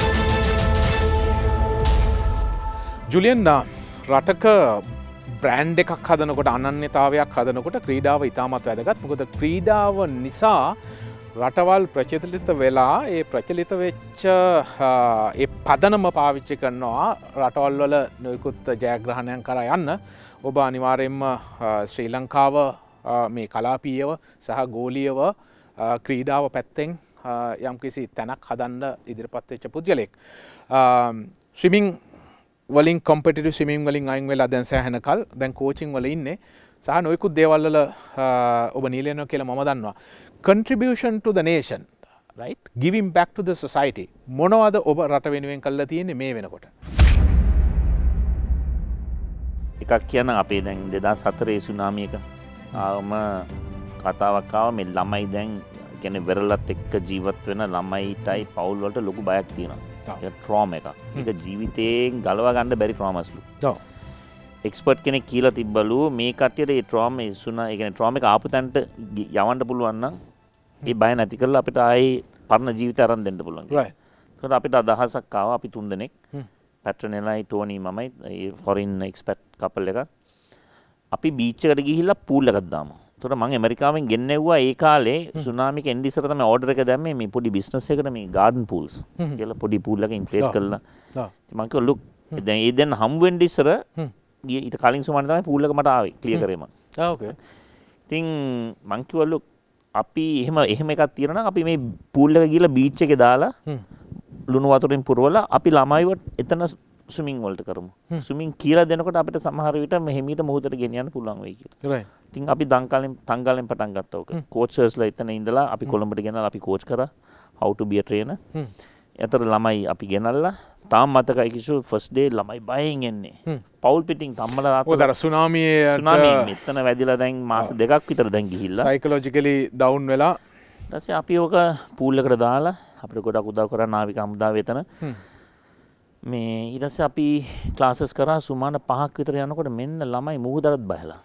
ජුලියන් රටක බ්‍රෑන්ඩ් එකක් හදනකොට අනන්‍යතාවයක් හදනකොට ක්‍රීඩාව ඉතාමත් වැදගත්. මොකද ක්‍රීඩාව නිසා රටවල් ප්‍රචලිත වෙලා ඒ ප්‍රචලිත වෙච්ච ඒ පදනම පාවිච්චි කරනවා රටවල් වල නොයෙකුත් ජයග්‍රහණයන් කරා යන්න. ඔබ අනිවාර්යෙන්ම ශ්‍රී ලංකාව මේ කලාපීයව සහ ගෝලීයව ක්‍රීඩාව පැත්තෙන් යම්කිසි තැනක් හදන්න ඉදිරිපත් වෙච්ච පුද්ගලෙක්. ස්විමිං වලින් කොම්පිටිටිව් ස්විමිං වලින් අයින් වෙලා දැන් සෑහෙන කල් දැන් කෝචින් වල ඉන්නේ. සහ නොයෙකුත් දේවල් වල ඔබ නිලයනවා කියලා මම දන්නවා. Contribution to the nation, right? Giving back to the society. මොනවද ඔබ රට වෙනුවෙන් කළා තියෙන්නේ මේ වෙනකොට? එකක් කියන්න අපේ දැන් 2004 සුනාමි එක ආවම කතාවක් ආවා මේ ළමයි දැන් කියන්නේ වෙරළත් එක්ක ජීවත් වෙන ළමයිටයි පවුල් වලට ලොකු බයක් තියෙනවා. ඒක ට්‍රෝමා එකක්. ඒක ජීවිතයෙන් ගලවා ගන්න බැරි ට්‍රෝමාස්ලු. ඔව්. එක්ස්පර්ට් කෙනෙක් කියලා තිබ්බලු මේ කට්ටියට ඒ ට්‍රෝමා ඒ කියන්නේ ට්‍රෝමා එක ආපු තැනට යවන්න පුළුවන් නම් ඒ බය නැති කරලා අපිට ආයේ පරණ ජීවිතය අරන් දෙන්න පුළුවන්. right. ඒකට අපිට අදහසක් ආවා අපි 3 දෙනෙක් පැට්‍රනෙලයි ටෝනි මමයි ඒ ෆොරින් එක්ස්පර්ට් කපල් එක අපි බීච් එකට ගිහිල්ලා පූල් එකක් දාමු. ඒතකොට මම ඇමරිකාවෙන් ගෙන්නෙව්වා ඒ කාලේ සුනාමි එක එන්නේ ඉස්සර තමයි ඕඩර් එක දැම්මේ මේ පොඩි බිස්නස් එකකට මේ ගාඩන් පූල්ස් කියලා පොඩි පූල් එකක් ඉන්ෆ්ලේට් කරලා. ඉතින් මම කිව්වා ලුක් දැන් ඒ දැන් හම් වෙන්න ඉස්සර ඊට කලින් සුමානේ තමයි පූල් එක මට ආවේ ක්ලියර් කරේ මම. ඕකේ. ඉතින් මං කිව්වා ලුක් අපි එහෙම එකක් තියෙනවා නම් අපි මේ පූල් එක ගිහලා බීච් එකේ දාලා ලුණු වතුරින් පුරවලා අපි ළමයිව එතන ස්විමින් වලට කරමු. ස්විමින් කියලා දෙනකොට අපිට සමහර විට මෙහෙමීට මොහොතට ගෙනියන්න පුළුවන් වෙයි කියලා. right. ඉතින් අපි තංගාලෙන් පටන් ගත්තා ඔක. කෝච්චර්ස්ලා එතන ඉඳලා අපි කොළඹට ගෙනලා අපි කෝච් කරා how to be a trainer. එතන ළමයි අපි ගෙනල්ලා තාම මතකයි කිසු ෆස්ට් ඩේ ළමයි බයෙන් එන්නේ. පවුල් පිටින් තම්මලා තාත්තා. ඔය දර සුනාමි මෙතන වැදිලා දැන් මාස 2ක් විතර දැන් ගිහිල්ලා. සයිකොලොජිකලි ඩවුන් වෙලා. ඊට පස්සේ අපි ඕක පූල් එකට දාලා අපිට ගොඩක් උදව් කරා නාවික හමුදාව එතන. මේ ඊට පස්සේ අපි ක්ලාසස් කරා සුමාන 5ක් විතර යනකොට මෙන්න ළමයි මුහුදට බහලා.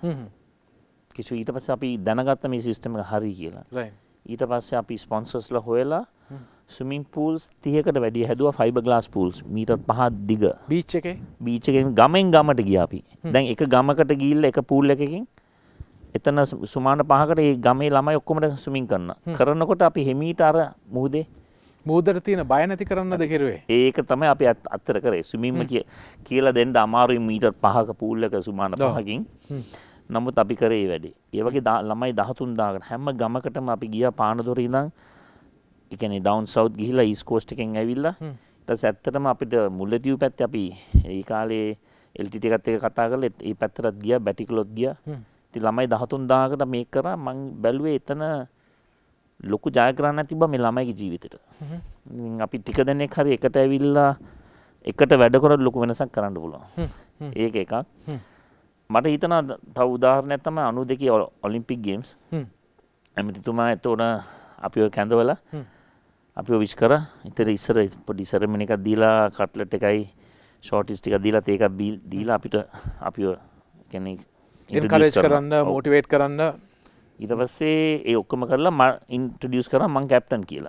කිසු ඊට පස්සේ අපි දැනගත්ත මේ සිස්ටම් එක හරි කියලා. right. ඊට පස්සේ අපි ස්පොන්සර්ස්ලා හොයලා ස්විමිං පූල්ස් 30කට වැඩි හැදුවා ෆයිබර් ග්ලාස් පූල්ස් මීටර් 5ක් දිග. බීච් එකෙන් ගමෙන් ගමට ගියා අපි. දැන් එක ගමකට ගිහිල්ලා එක පූල් එකකින් එතන සුමාන 5කට ඒ ගමේ ළමයි ඔක්කොම ස්විමින් කරනකොට අපි හිමීට අර මුහුදට තියෙන බය නැති කරන්නද කෙරුවේ? ඒක තමයි අපි අත්තර කරේ. ස්විමින්ම කියලා දෙන්න අමාරුයි මීටර් 5ක පූල් එක සුමාන 5කින්. නමුත් අපි කරේ ඒ වැඩේ. ඒ වගේ ළමයි 13000කට හැම ගමකටම අපි ගියා පානදොර ඉඳන් ඒ කියන්නේ ඩවුන් සවුත් ගිහිල්ලා ඊස්ට් කෝස්ට් එකෙන් ඇවිල්ලා ඊට පස්සේ ඇත්තටම අපිට මුල්ලතිව් පැත්තේ අපි ඒ කාලේ LTT එකත් එක්ක කතා කරලා ඒ පැත්තට ගියා බැටිකලොත් ගියා. ඉතින් ළමයි 13000කට මේක කරා මං බැලුවේ එතන ලොකු ජයග්‍රහණයක් තිබ්බා මේ ළමයිගේ ජීවිතේට. ඉතින් අපි ටික දෙනෙක් හරි එකට ඇවිල්ලා එකට වැඩ කරලා ලොකු වෙනසක් කරන්න පුළුවන්. ඒක එකක්. මට හිතනවා තව උදාහරණයක් තමයි 92 ඔලිම්පික් ගේම්ස්. ඇමතිතුමා එතකොට අපිව කැඳවලා අපිව විශ් කරා. ඉස්සර පොඩි සෙරමනි එකක් දීලා කට්ලට් එකයි ෂෝටිස් ටිකක් දීලා ඒකක් දීලා අපිට අපිව කියන්නේ එන්කරේජ් කරන්න මොටිවේට් කරන්න ඊට පස්සේ ඒ ඔක්කොම කරලා මම ඉන්ට්‍රොඩියුස් කරා මං කැප්ටන් කියලා.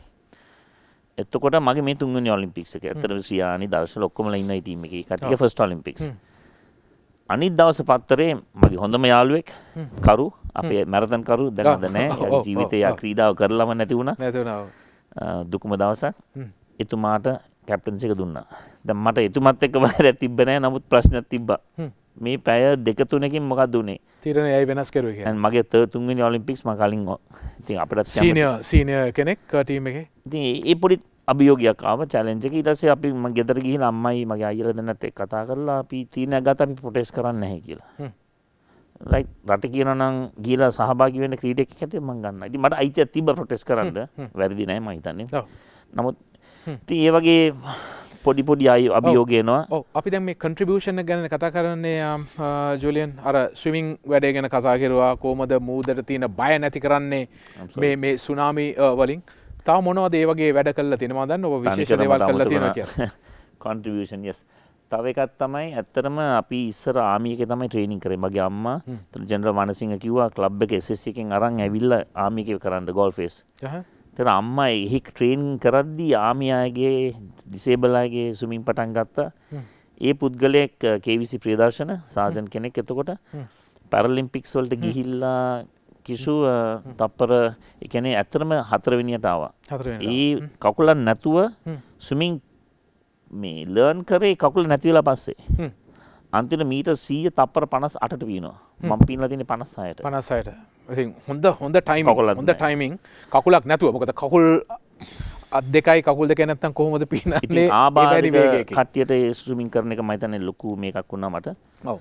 එතකොට මගේ මේ තුන්වෙනි ඔලිම්පික්ස් එක. ඇත්තටම සියානි දර්ශන ඔක්කොමලා ඉන්න ඒ ටීම් එකේ. කටිය ෆස්ට් ඔලිම්පික්ස්. අනිත් දවස් පත්තරේ මගේ හොඳම යාළුවෙක් කරු අපේ මැරතන් කරු දැනද නැහැ. ජීවිතේ ක්‍රීඩාව කරලම නැති වුණා. දුකම දවසක්. එතුමාට කැප්ටන්සි එක දුන්නා. දැන් මට එතුමත් එක්ක වෛරයක් තිබ්බ නැහැ. නමුත් ප්‍රශ්නයක් තිබ්බා. මේ පැය දෙක තුනකින් මොකක්ද උනේ? තීරණය ඇයි වෙනස් කරුවේ කියලා. මගේ තුන්වෙනි ඔලිම්පික්ස් මම කලින් ඉතින් අපිට සීනියර් කෙනෙක් ටීම් එකේ. ඉතින් ඒ පොඩි අභියෝගයක් ආව චැලෙන්ජ් එක. ඊට පස්සේ අපි මම ගෙදර ගිහින් අම්මයි මගේ අයියලා දෙන්නත් එක්ක කතා කරලා අපි තීරණයක් ගත්තා අපි ප්‍රොටෙස්ට් කරන්නේ නැහැ කියලා. රයිට් රට කියනවා නම් ගිහලා සහභාගී වෙන්න ක්‍රීඩකෙක් හැටියට මම ගන්නවා. ඉතින් මට අයිතියක් තිබ්බ ප්‍රොටෙස්ට් කරන්න. වැරදි නැහැ මම හිතන්නේ. නමුත් ඉතින් ඒ වගේ පොඩි පොඩි අභියෝග එනවා. ඔව් අපි දැන් මේ කන්ට්‍රිබියුෂන් එක ගැන කතා කරන්නේ ජුලියන් අර ස්විමින් වැඩේ ගැන කතා කරුවා කොහමද මූදට තියෙන බය නැති කරන්නේ මේ සුනාමි වලින්. තව මොනවද ඒ වගේ වැඩ කළා තියෙනවා දැන් ඔබ විශේෂ දේවල් කළා තියෙනවා කියලා. Contribution yes. තව එකක් තමයි ඇත්තටම අපි ඉස්සර ආමි එකේ තමයි ට්‍රේනින් කරේ. මගේ අම්මා ජෙනරල් වනසිංහ කිව්වා ක්ලබ් එකේ SSC එකෙන් අරන් ඇවිල්ලා ආමි එකේ කරන්න ගෝල්ෆ් ෆේස්. තර අම්මා එහි ට්‍රේනින් කරද්දී ආමි අයගේ ඩිසේබල් අයගේ ස්විමින් පටන් ගත්තා. ඒ පුද්ගලයෙක් KVC ප්‍රියදර්ශන සාජන් කෙනෙක්. එතකොට පැරලිම්පික්ස් වලට ගිහිල්ලා කිෂු තප්පර ඒ කියන්නේ ඇත්තටම 4 වෙනියට ආවා. ඒ කකුලක් නැතුව ස්විමින් මේ ලර්න් කරේ කකුල නැති වෙලා පස්සේ. අන්තිම මීටර් 100 තප්පර 58ට පීනවා. මම පීනලා තියෙන්නේ 56ට. 56ට. ඉතින් හොඳ ටයිමින් කකුලක් නැතුව. මොකද කකුල් අත් දෙකයි කකුල් දෙක නැත්තම් කොහොමද පීනන්නේ? ඉතින් ආබාධිත කට්ටියට ඒ ස්විමින් කරන එක මම හිතන්නේ ලොකු මේකක් වුණා මට. ඔව්.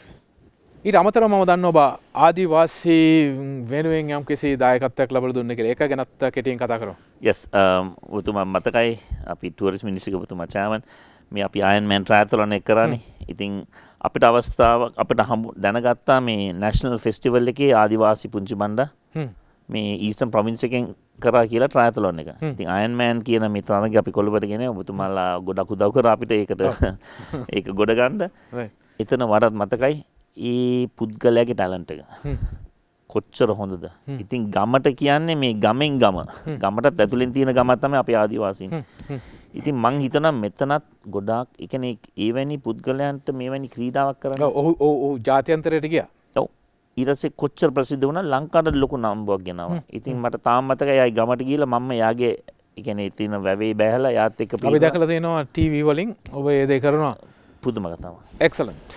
ඊට අමතරව මම දන්නවා ඔබ ආදිවාසී වෙනුවෙන් යම්කිසි දායකත්වයක් ලබා දුන්නේ කියලා. ඒක ගැනත් කෙටියෙන් කතා කරමු. yes ඔබතුමා මතකයි අපි ටුවරිස්ට් මිනිස්ට්‍රි ඔබතුමා චෑමන් මේ අපි අයර්න්මෑන් ට්‍රයැතලොන් එක කරානේ. ඉතින් අපිට අවස්ථාවක් අපිට දැනගත්තා මේ නැෂනල් ෆෙස්ටිවල් එකේ ආදිවාසී පුංචි බණ්ඩා මේ ඊස්ටර්න් ප්‍රොවින්ස් එකෙන් කරා කියලා ට්‍රයැතලොන් එක. ඉතින් අයර්න්මෑන් කියන මේ තරඟය අපි කොළඹට ගෙනේ ඔබතුමාලා ගොඩක් උදව් කරා අපිට ඒකට ඒක ගොඩ ගන්න. එතන වඩාත් මතකයි ඒ පුද්ගලයාගේ ටැලන්ට් එක. කොච්චර හොඳද. ඉතින් ගමට කියන්නේ මේ ගමෙන් ගම. ගමටත් ඇතුලෙන් තියෙන ගම තමයි අපේ ආදිවාසීන්. ඉතින් මං හිතනවා මෙතනත් ගොඩාක් ඒ කියන්නේ එවැනි පුද්ගලයන්ට මෙවැනි ක්‍රීඩාවක් කරන්න. ඔව් ජාත්‍යන්තරයට ගියා. ඔව්. ඊට පස්සේ කොච්චර ප්‍රසිද්ධ වුණා ලංකාවට ලොකු නම්බුවක් ගෙනාවා. ඉතින් මට තාම මතකයි ආයි ගමට ගිහලා මම යාගේ ඒ කියන්නේ තියෙන වැවේ බැහැලා යාත් එක්ක අපි දැකලා තියෙනවා ටීවී වලින් ඔබ ඒ දේ කරනවා. පුදුම කතාවක්. එක්සලන්ට්.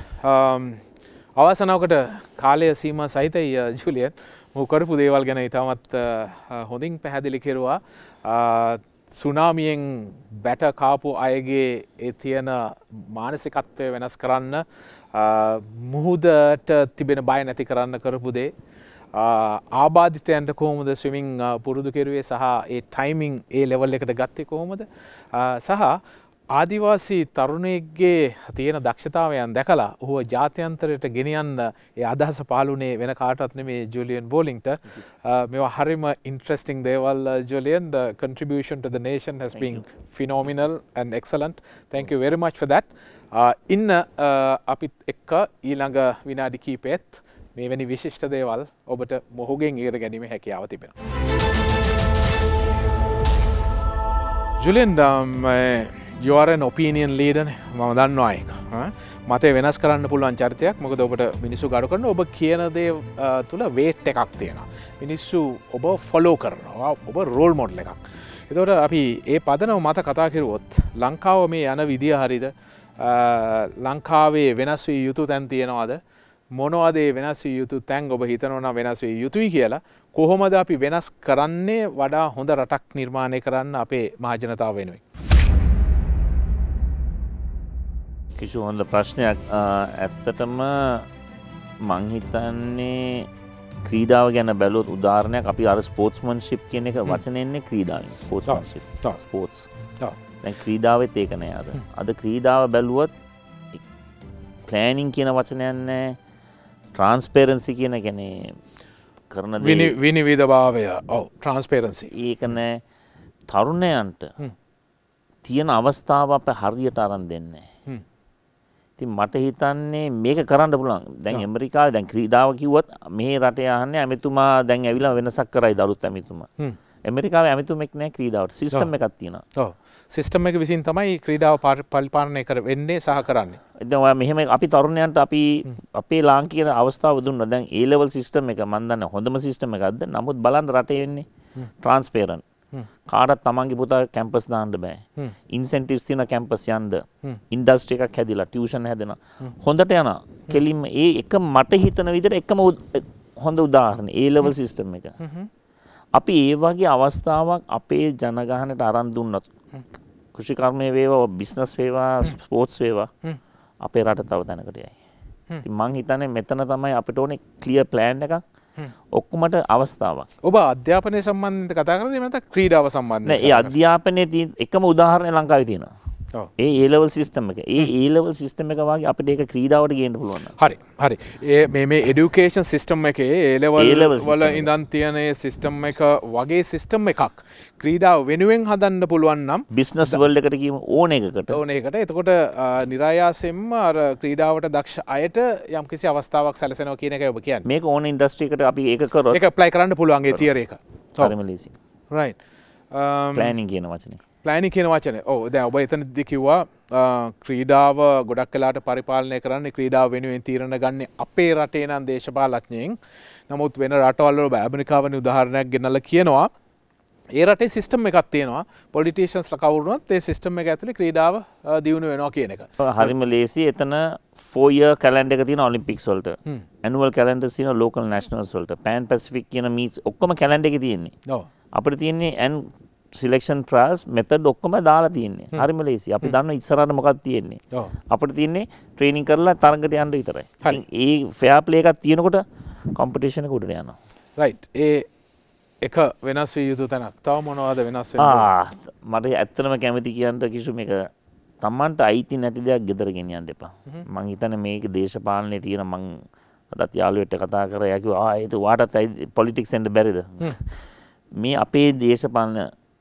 අවසනාවකට කාලය සීමා සහිතයි ජුලියන්. මම කරපු දේවල් ගැන ඉතාමත් හොඳින් පැහැදිලි කෙරුවා. සුනාමියෙන් බැට කාපු අයගේ ඒ තියෙන මානසිකත්වය වෙනස් කරන්න මුහුදට තිබෙන බය නැති කරන්න කරපු දේ. ආබාධිතයන්ට කොහොමද ස්විමින් පුරුදු කෙරුවේ සහ ඒ ටයිමිං ඒ ලෙවල් එකට ගත්තේ කොහොමද සහ ආදිවාසී තරුණයෙක්ගේ තියෙන දක්ෂතාවයන් දැකලා ඔහුව ජාත්‍යන්තරයට ගෙනියන්න ඒ අදහස පාලුනේ වෙන කාටවත් නෙමෙයි ජුලියන් බෝලින්ට. මේවා හරිම ඉන්ට්‍රෙස්ටිං දේවල් ජුලියන්. The contribution to the nation has been phenomenal and excellent. Thank you very much for that. ඉන්න අපිත් එක්ක ඊළඟ විනාඩි කිහිපෙත් මෙවැනි විශිෂ්ට දේවල් ඔබට මොහුගෙන් ඉගෙන ගැනීමේ හැකියාව තිබෙනවා. ජුලියන් you are an opinion leader. මම දන්නවා ඒක. මතේ වෙනස් කරන්න පුළුවන් චරිතයක්. මොකද ඔබට මිනිස්සු ගරු කරනවා. ඔබ කියන දේ තුල weight එකක් තියෙනවා. මිනිස්සු ඔබ follow කරනවා. ඔබ role model එකක්. ඒතකොට අපි ඒ පදනම මත කතා කරුවොත් ලංකාව මේ යන විදිය හරියද? ලංකාවේ වෙනස් වී යුතු තැන් තියෙනවද? මොනවද ඒ වෙනස් වී යුතු තැන් ඔබ හිතනවා නම් වෙනස් වී යුතුයි කියලා? කොහොමද අපි වෙනස් කරන්නේ වඩා හොඳ රටක් නිර්මාණය කරන්න අපේ මහජනතාව වෙනුවෙන්? කිසු හොඳ ප්‍රශ්නයක්. ඇත්තටම මං හිතන්නේ ක්‍රීඩාව ගැන බැලුවොත් උදාහරණයක් අපි අර ස්පෝර්ට්ස්මන්ෂිප් කියන එක වචනේ එන්නේ ක්‍රීඩාවෙන් ස්පෝර්ට්ස්මන්ෂිප් ස්පෝර්ට්ස් දැන් ක්‍රීඩාවෙත් ඒක නෑ අද ක්‍රීඩාව බැලුවොත් ප්ලෑනින් කියන වචනයක් නෑ ට්‍රාන්ස්පරන්සි කියන කියන්නේ කරන දේ විනිවිදභාවය ට්‍රාන්ස්පරන්සි ඒක නෑ තරුණයන්ට තියෙන අවස්ථාව අප හරියට අරන් දෙන්නේ ඉතින් මට හිතන්නේ මේක කරන්න පුළුවන් දැන් ඇමරිකාවේ දැන් ක්‍රීඩාව කිව්වොත් මේ රටේ අහන්නේ ඇමතුමා දැන් ඇවිල්ලා වෙනසක් කරයි දරුත් ඇමතුමා ඇමරිකාවේ ඇමතුමෙක් නෑ ක්‍රීඩාවට සිස්ටම් එකක් තියෙනවා ඔව් සිස්ටම් එක විසින් තමයි ක්‍රීඩාව පරිපාලනය කර වෙන්නේ සහ කරන්නේ දැන් ඔයා මෙහෙම අපි තරුණයන්ට අපි අපේ ලාංකික අවස්ථාව දුන්නා දැන් A level සිස්ටම් එක මම දන්නේ හොඳම සිස්ටම් එකක්ද නමුත් බලන්න රටේ වෙන්නේ ට්‍රාන්ස්පරන්ට් කාටත් තමන්ගේ පුතා කැම්පස් දාන්න බෑ ඉන්සෙන්ටිව්ස් තියෙන කැම්පස් යන්න ඉන්ඩස්ට්‍රි එකක් හැදිලා ටියුෂන් හැදෙනවා හොඳට යනවා කෙලින්ම ඒ එක මට හිතන විදිහට එකම හොඳ උදාහරණ A level සිස්ටම් එක අපි ඒ වගේ අවස්ථාවක් අපේ ජනගහනට අරන් දුන්නොත් කෘෂිකර්මයේ වේවා බිස්නස් වේවා ස්පෝර්ට්ස් වේවා අපේ රට තව තැනකට යයි ඉතින් මං හිතන්නේ මෙතන තමයි අපිට ඕනේ ක්ලියර් ප්ලෑන් එකක් ඔක්කොමට අවස්ථාවක් ඔබ අධ්‍යාපනය සම්බන්ධ කතා කරන්නේ නැත්නම් ක්‍රීඩාව සම්බන්ධව නෑ ඒ අධ්‍යාපනයේ තියෙන එකම උදාහරණය ලංකාවේ තියෙනවා ඒ A level සිස්ටම් එක ඒ A level සිස්ටම් එක වගේ අපිට ඒක ක්‍රීඩාවට ගේන්න පුළුවන් හරි හරි ඒ මේ එඩියුකේෂන් සිස්ටම් එකේ A level වල ඉඳන් තියෙන ඒ සිස්ටම් එක වගේ සිස්ටම් එකක් ක්‍රීඩාව වෙනුවෙන් හදන්න පුළුවන් නම් බිස්නස් වර්ල්ඩ් එකට කියමු ඕන එකකට එතකොට නිරායාසයෙන්ම අර ක්‍රීඩාවට දක්ෂ අයට යම්කිසි අවස්ථාවක් සැලසෙනවා කියන එකයි ඔබ කියන්නේ මේක ඕන ඉන්ඩස්ට්‍රි එකට අපි ඒක කරොත් ඒක ඇප්ලයි කරන්න පුළුවන් ඒ තියරි එක හරිම ලේසි රයිට් ප්ලෑනින් කියන වචනේ ප්ලෑනින් කියන වචනේ ඔව් දැන් ඔබ එතනදී කිව්වා ක්‍රීඩාව ගොඩක් වෙලාට පරිපාලනය කරන්නේ ක්‍රීඩාව වෙනුවෙන් තීරණ ගන්න අපේ රටේ නම් දේශපාලඥයින් නමුත් වෙන රටවල් වල ඇමරිකාවනි උදාහරණයක් ගෙනල්ලා කියනවා ඒ රටේ සිස්ටම් එකක් තියෙනවා පොලිටිෂියන්ස්ලා කවුරුනොත් ඒ සිස්ටම් එක ඇතුලේ ක්‍රීඩාව දියුණු වෙනවා කියන එක. හරිම ලේසි එතන 4 year calendar එක තියෙන ඔලිම්පික්ස් වලට. annual calendars තියෙන local nationals වලට. pan pacific කියන meets ඔක්කොම calendar එකේ තියෙන්නේ. ඔව්. අපිට තියෙන්නේ and selection trials method ඔක්කොම දාලා තියෙන්නේ. හරිම ලේසි. අපි දන්නවා ඉස්සරහට මොකක්ද තියෙන්නේ. ඔව්. අපිට තියෙන්නේ training කරලා තරඟට යන්න විතරයි. ඉතින් ඒ fair play එකක් තියෙනකොට competition එක උඩට යනවා. right. ඒ එක වෙනස් විය යුතු තැනක්. තව මොනවද වෙනස් වෙන්නේ? මට ඇත්තටම කැමති කියන්න කිසු මේක තමන්ට අයිති නැති දෙයක් ගෙදර ගෙනියන්න එපා. මං හිතන්නේ මේක දේශපාලනේ තියෙන මං අදත් යාළුවෙක්ට කතා කරා යා කිව්වා ඒක වාටත් පොලිටික්ස් එන්න බැරිද? මේ අපේ දේශපාලන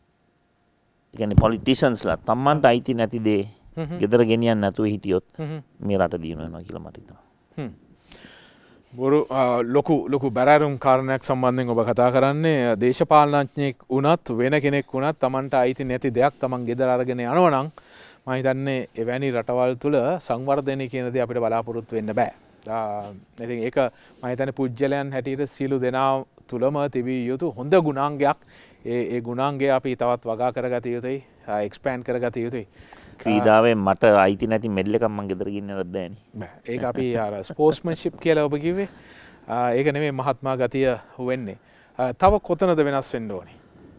කියන්නේ පොලිටිෂියන්ස්ලා තමන්ට අයිති නැති දේ ගෙදර ගෙනියන්න නැතුව හිටියොත් මේ රට දිනු වෙනවා කියලා මට හිතෙනවා. බොරු ලොකු බැරෑරුම් කාරණයක් සම්බන්ධයෙන් ඔබ කතා කරන්නේ දේශපාලනඥයෙක් වුණත් වෙන කෙනෙක් වුණත් තමන්ට අයිති නැති දෙයක් තමන් ගෙදර අරගෙන යනවා නම් මම හිතන්නේ එවැනි රටවල් තුල සංවර්ධනය කියන දේ අපිට බලාපොරොත්තු වෙන්න බෑ. ඉතින් ඒක මම හිතන්නේ පුජ්‍යලයන් හැටියට සියලු දෙනා තුලම තිබිය යුතු හොඳ ගුණාංගයක්. ඒ ගුණාංගය අපි තවත් වගා කරගත යුතුයි, එක්ස්පෑන්ඩ් කරගත යුතුයි. ක්‍රීඩාවේ මට අයිති නැති මෙඩල් එකක් මම ගෙදර ගෙන්නන්නත් බෑනේ. බෑ. ඒක අපි අර ස්පෝර්ට්ස්මන්ෂිප් කියලා ඔබ කිව්වේ. ඒක නෙමෙයි මහත්මා ගතිය වෙන්නේ. තව කොතනද වෙනස් වෙන්න ඕනේ?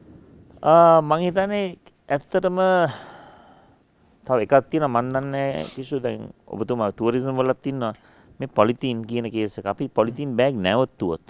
මම හිතන්නේ ඇත්තටම තව එකක් තියෙනවා මන් දන්නේ කිසු දැන් ඔබතුමා ටුවරිසම් වලත් ඉන්නවා මේ පොලිතීන් කියන කේස් එක. අපි පොලිතීන් බෑග් නැවතුවොත්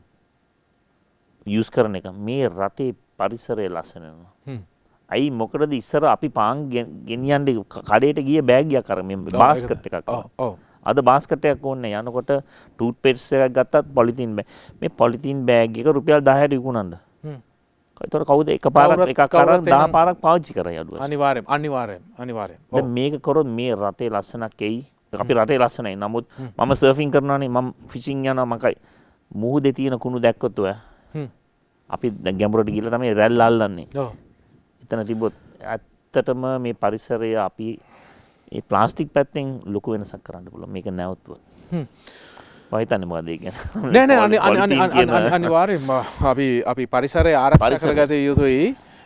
යූස් කරන එක මේ රටේ පරිසරය ලස්සන වෙනවා. අයි මොකටද ඉස්සර අපි පාන් ගෙනියන්න කඩේට ගිය බෑග් එකක් අර මේ බාස්කට් එකක්. ඔව්. අද බාස්කට් එකක් ඕනේ යනකොට ටූත් පේස්ට් එකක් ගත්තත් පොලිතීන් බෑග්. මේ පොලිතීන් බෑග් එක රුපියල් 10ට විකුණන්න. ඒතකොට කවුද එකපාරක් එකක් අරන් 10 පාරක් පාවිච්චි කරයි අඩුව. අනිවාර්යයෙන්. දැන් මේක කරොත් මේ රටේ ලස්සනක් එයි. අපි රටේ ලස්සනයි. නමුත් මම සර්ෆින් කරනවානේ මම ෆිෂින් යනවා මකයි. මුහුදේ තියෙන කුණු දැක්කොත් ඔයා. අපි දැන් ගැඹුරට ගිහලා තමයි රැල්ල අල්ලන්නේ. ඔව්. එතන තිබ්බොත් ඇත්තටම මේ පරිසරය අපි මේ ප්ලාස්ටික් පැත්තෙන් ලොකු වෙනසක් කරන්න පුළුවන්. මේක නැවතුවොත්. වහිතන්නේ මොකද ඒ කියන්නේ? නෑ අනිවාර්යෙන්ම අපි පරිසරය ආරක්ෂා කරගත යුතුයි.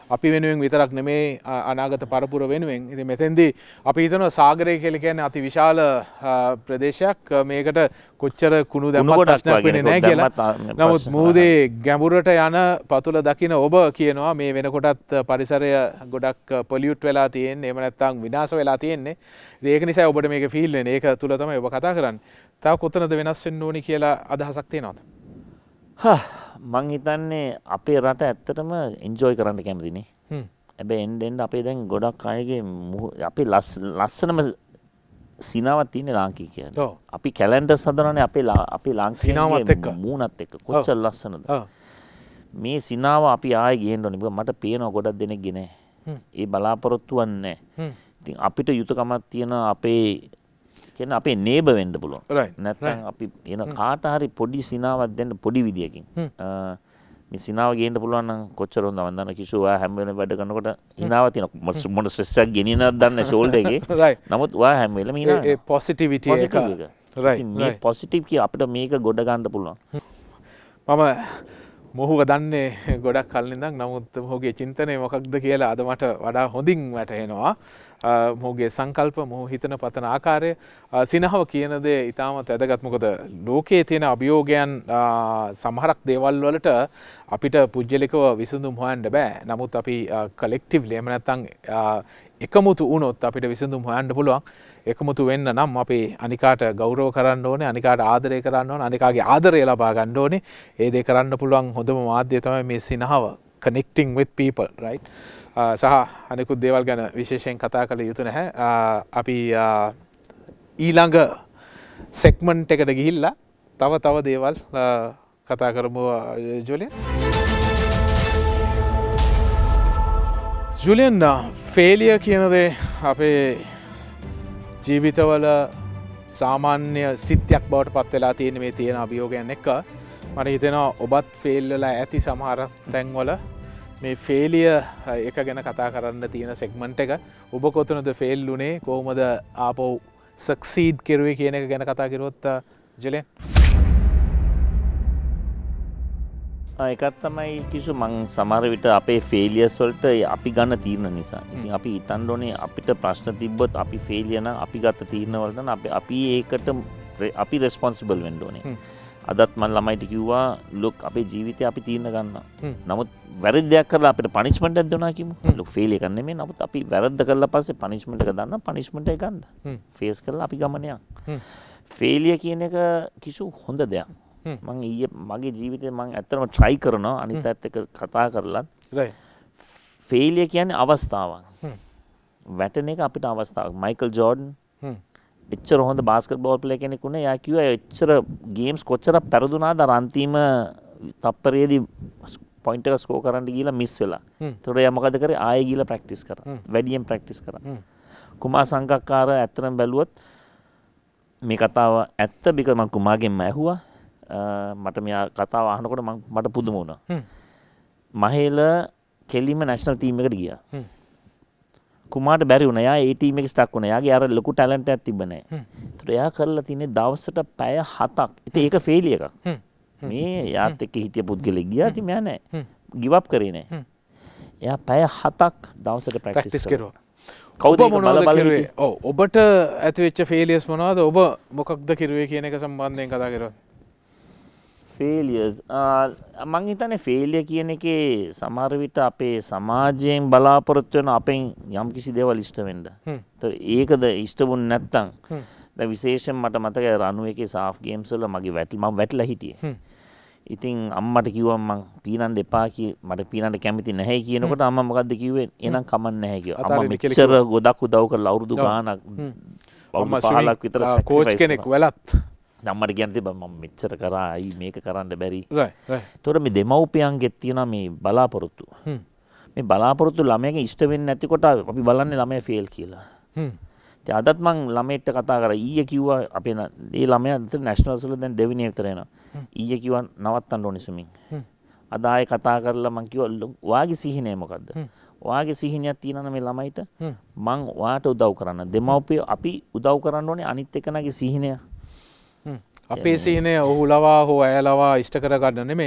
අපි වෙනුවෙන් විතරක් නෙමේ අනාගත පරපුර වෙනුවෙන්. ඉතින් මෙතෙන්දී අපි හිතනවා සාගරය කියලා කියන්නේ අති විශාල ප්‍රදේශයක්. මේකට කොච්චර කුණු දැම්මත් ප්‍රශ්නයක් වෙන්නේ නැහැ කියලා. නමුත් මුහුදේ ගැඹුරට යන පතුල දකින ඔබ කියනවා මේ වෙනකොටත් පරිසරය ගොඩක් පොලියුට් වෙලා තියෙන්නේ. එහෙම නැත්නම් විනාශ වෙලා තියෙන්නේ. ඉතින් ඒක නිසා ඔබට මේක ෆීල් වෙන්නේ. ඒක තුල තමයි ඔබ කතා කරන්නේ. තව කොතනද වෙනස් වෙන්න ඕනි කියලා අදහසක් තියෙනවද? මං හිතන්නේ අපේ රට ඇත්තටම එන්ජොයි කරන්න කැමතිනේ. හැබැයි එන්න අපේ දැන් ගොඩක් අයගේ අපේ ලස්සනම සිනාවක් තියෙන ලාංකික කියන්නේ. අපි කැලෙන්ඩර්ස් හදනවානේ අපේ ලාංකිකයන්ගේ මූණත් එක්ක කොච්චර ලස්සනද. මේ සිනාව අපි ආයෙ ගේන්න ඕනේ. මට පේනවා ගොඩක් දෙනෙක්ගේ නැහැ. ඒ බලාපොරොත්තුවක් නැහැ. ඉතින් අපිට යුතුයකමක් තියෙන අපේ නේබර් වෙන්න පුළුවන්. නැත්නම් අපි එන කාට හරි පොඩි සිනාවක් දෙන්න පොඩි විදියකින්. මේ සිනාව ගේන්න පුළුවන් නම් කොච්චර හොඳ වන්දන කිසු ඔයා හැම වෙලේම වැඩ කරනකොට හිනාව තියෙන මොන ස්ට්‍රෙස් එකක් ගෙනියනවද දන්නේ ෂෝල්ඩර් එකේ. නමුත් ඔයා හැම වෙලේම හිනාව. ඒ පොසිටිවිටි එක. මේ පොසිටිව් කිය අපිට මේක ගොඩ ගන්න පුළුවන්. මම මොහුව දන්නේ ගොඩක් කලින් ඉඳන්. නමුත් මොහුගේ චින්තනය මොකක්ද කියලා අද මට වඩා හොඳින් වැටහෙනවා. මොහුගේ සංකල්ප මොහු හිතන පතන ආකාරය සිනහව කියන දේ ඉතාමත් වැදගත්. මොකද ලෝකයේ තියෙන අභියෝගයන් සමහරක් දේවල් වලට අපිට පුජ්‍යලිකව විසඳුම් හොයන්න බෑ. නමුත් අපි කලෙක්ටිව්ලි එහෙම නැත්නම් එකමුතු වුණොත් අපිට විසඳුම් හොයන්න පුළුවන්. එකමුතු වෙන්න නම් අපි අනිකාට ගෞරව කරන්න ඕනේ, අනිකාට ආදරය කරන්න ඕනේ, අනිකාගේ ආදරය ලබා ගන්න ඕනේ. ඒ දේ කරන්න පුළුවන් හොඳම මාධ්‍යය තමයි මේ සිනහව. Connecting with people, right? සහ අනිකුත් දේවල් ගැන විශේෂයෙන් කතා කළ යුතු නැහැ. අපි ඊළඟ සෙග්මන්ට් එකට ගිහිල්ලා තව දේවල් කතා කරමු. ජුලියන් ෆේලියර් කියන දේ අපේ ජීවිතවල සාමාන්‍ය සිත්යක් බවට පත් වෙලා තියෙන මේ තියෙන අභියෝගයන් එක්ක මට හිතෙනවා ඔබත් ෆේල් වෙලා ඇති සමහර තැන්වල. මේ ෆේලියර් එක ගැන කතා කරන්න තියෙන සෙග්මන්ට් එක. ඔබ කොතනද ෆේල් වුණේ, කොහොමද ආපහු සක්සීඩ් කරුවේ කියන එක ගැන කතා කරුවොත් ජුලියන්. එකක් තමයි කිසු මං සමහර විට අපේ ෆේලියර්ස් වලට අපි ගන්න තීරණ නිසා. ඉතින් අපි හිතන්න ඕනේ අපිට ප්‍රශ්න තිබ්බොත් අපි ෆේලියර් නම් අපි ගත්ත තීරණ වලට නම් අපි ඒකට අපි රෙස්පොන්සිබල් වෙන්න ඕනේ. අදත් මම ළමයිට කිව්වා ලොක් අපේ ජීවිතේ අපි තීරණ ගන්නවා. නමුත් වැරදි දෙයක් කරලා අපිට පනිෂ්මන්ට් එකක් දුන්නා කියමු. ලොක් ෆේල් එකක් නෙමෙයි. නමුත් අපි වැරද්ද කළා පස්සේ පනිෂ්මන්ට් එක දාන්න පනිෂ්මන්ට් එක ගන්න. ෆේස් කරලා අපි ගමන යන්න. ෆේලියර් කියන එක කිසු හොඳ දෙයක්. මං ඊයේ මගේ ජීවිතේ මං ඇත්තටම try කරනවා අනිත් අයත් එක්ක කතා කරලා. ෆේලියර් කියන්නේ අවස්ථාවක්. වැටෙන එක අපිට අවස්ථාවක්. මයිකල් ජෝඩන් එච්චර හොඳ බාස්කට්බෝල් ප්ලේයර් කෙනෙක් උනේ. යා කිව්වා එච්චර ගේම්ස් කොච්චර පෙරදුනාද අර අන්තිම තප්පරයේදී පොයින්ට් එක ස්කෝර් කරන්න ගිහලා මිස් වෙලා. ඒතකොට එයා මොකද කරේ? ආයෙ ගිහලා ප්‍රැක්ටිස් කරා. වැඩියෙන් ප්‍රැක්ටිස් කරා. කුමාර සංගක්කාර ඇත්තටම බැලුවොත් මේ කතාව ඇත්ත බික මම කුමාගෙන්ම ඇහුවා. මට මෙයා කතාව අහනකොට මට පුදුම වුණා. මහේල කෙලිම නැෂනල් ටීම් එකට ගියා. කුමාරට බැරි වුණා. එයා ඒ ටීම් එකේ ස්ටක් වුණා. එයාගේ අර ලොකු ටැලන්ට් එකක් තිබ්බ නැහැ. ඒතකොට එයා කරලා තින්නේ දවසට පැය 7ක්. ඉතින් ඒක ෆේලි එකක්. මේ යාත් එක්ක හිටිය පුද්ගලෙක් ගියා. ඉතින් මෙයා නැහැ. ගිව් අප් කරේ නැහැ. එයා පැය 7ක් දවසට ප්‍රැක්ටිස් කරුවා. කවුද මොනවද කරුවේ? ඔව් ඔබට ඇතිවෙච්ච ෆේලියර්ස් මොනවද? ඔබ මොකක්ද කරුවේ කියන එක සම්බන්ධයෙන් කතා කරමු. ෆේලියර්ස් මං හිතන්නේ ෆේලියර් කියන එකේ සමහර විට අපේ සමාජයෙන් බලාපොරොත්තු වෙන අපෙන් යම් කිසි දේවල් ඉෂ්ට වෙන්න. ඒකද ඉෂ්ට වුනේ නැත්තම් දැන් විශේෂයෙන් මට මතකයි රණු එකේ සාෆ් ගේම්ස් වල මම වැටලා හිටියේ. ඉතින් අම්මට කිව්වා මං පීනන්න එපා මට පීනන්න කැමති නැහැ කියනකොට අම්මා මොකද්ද කිව්වේ? එහෙනම් කමක් නැහැ කිව්වා. අම්මා මෙච්චර ගොඩක් උදව් කරලා අවුරුදු ගාණක් අවුරුදු 15ක් විතර කෝච් කෙනෙක් වෙලත් නම්මට කියන්න තිබ්බා මම මෙච්චර කරා අයි මේක කරන්න බැරි. ඒතකොට මේ දෙමව්පියන්ගෙත් තියෙන මේ බලාපොරොත්තු. මේ බලාපොරොත්තු ළමයාගේ ඉෂ්ට වෙන්නේ නැතිකොට අපි බලන්නේ ළමයා ෆේල් කියලා. ඉතින් අදත් මං ළමයට කතා කරා ඊයේ කිව්වා අපේ මේ ළමයා නැෂනල්ස් වල දැන් දෙවෙනි විතර එනවා. ඊයේ කිව්වා නවත්තන්න ඕනේ ස්විමින්. අද ආයේ කතා කරලා මං කිව්වා ඔයාගේ සිහිනය මොකද්ද? ඔයාගේ සිහිනයක් තියෙනවා මේ ළමයිට මං ඔයාට උදව් කරන්න. දෙමව්පියෝ අපි උදව් කරන්න ඕනේ අනිත් එකනගේ සිහිනය. අපේ සිහිනය ඔහු ලවා හෝ ඇය ලවා ඉෂ්ට කරගන්න නෙමෙයි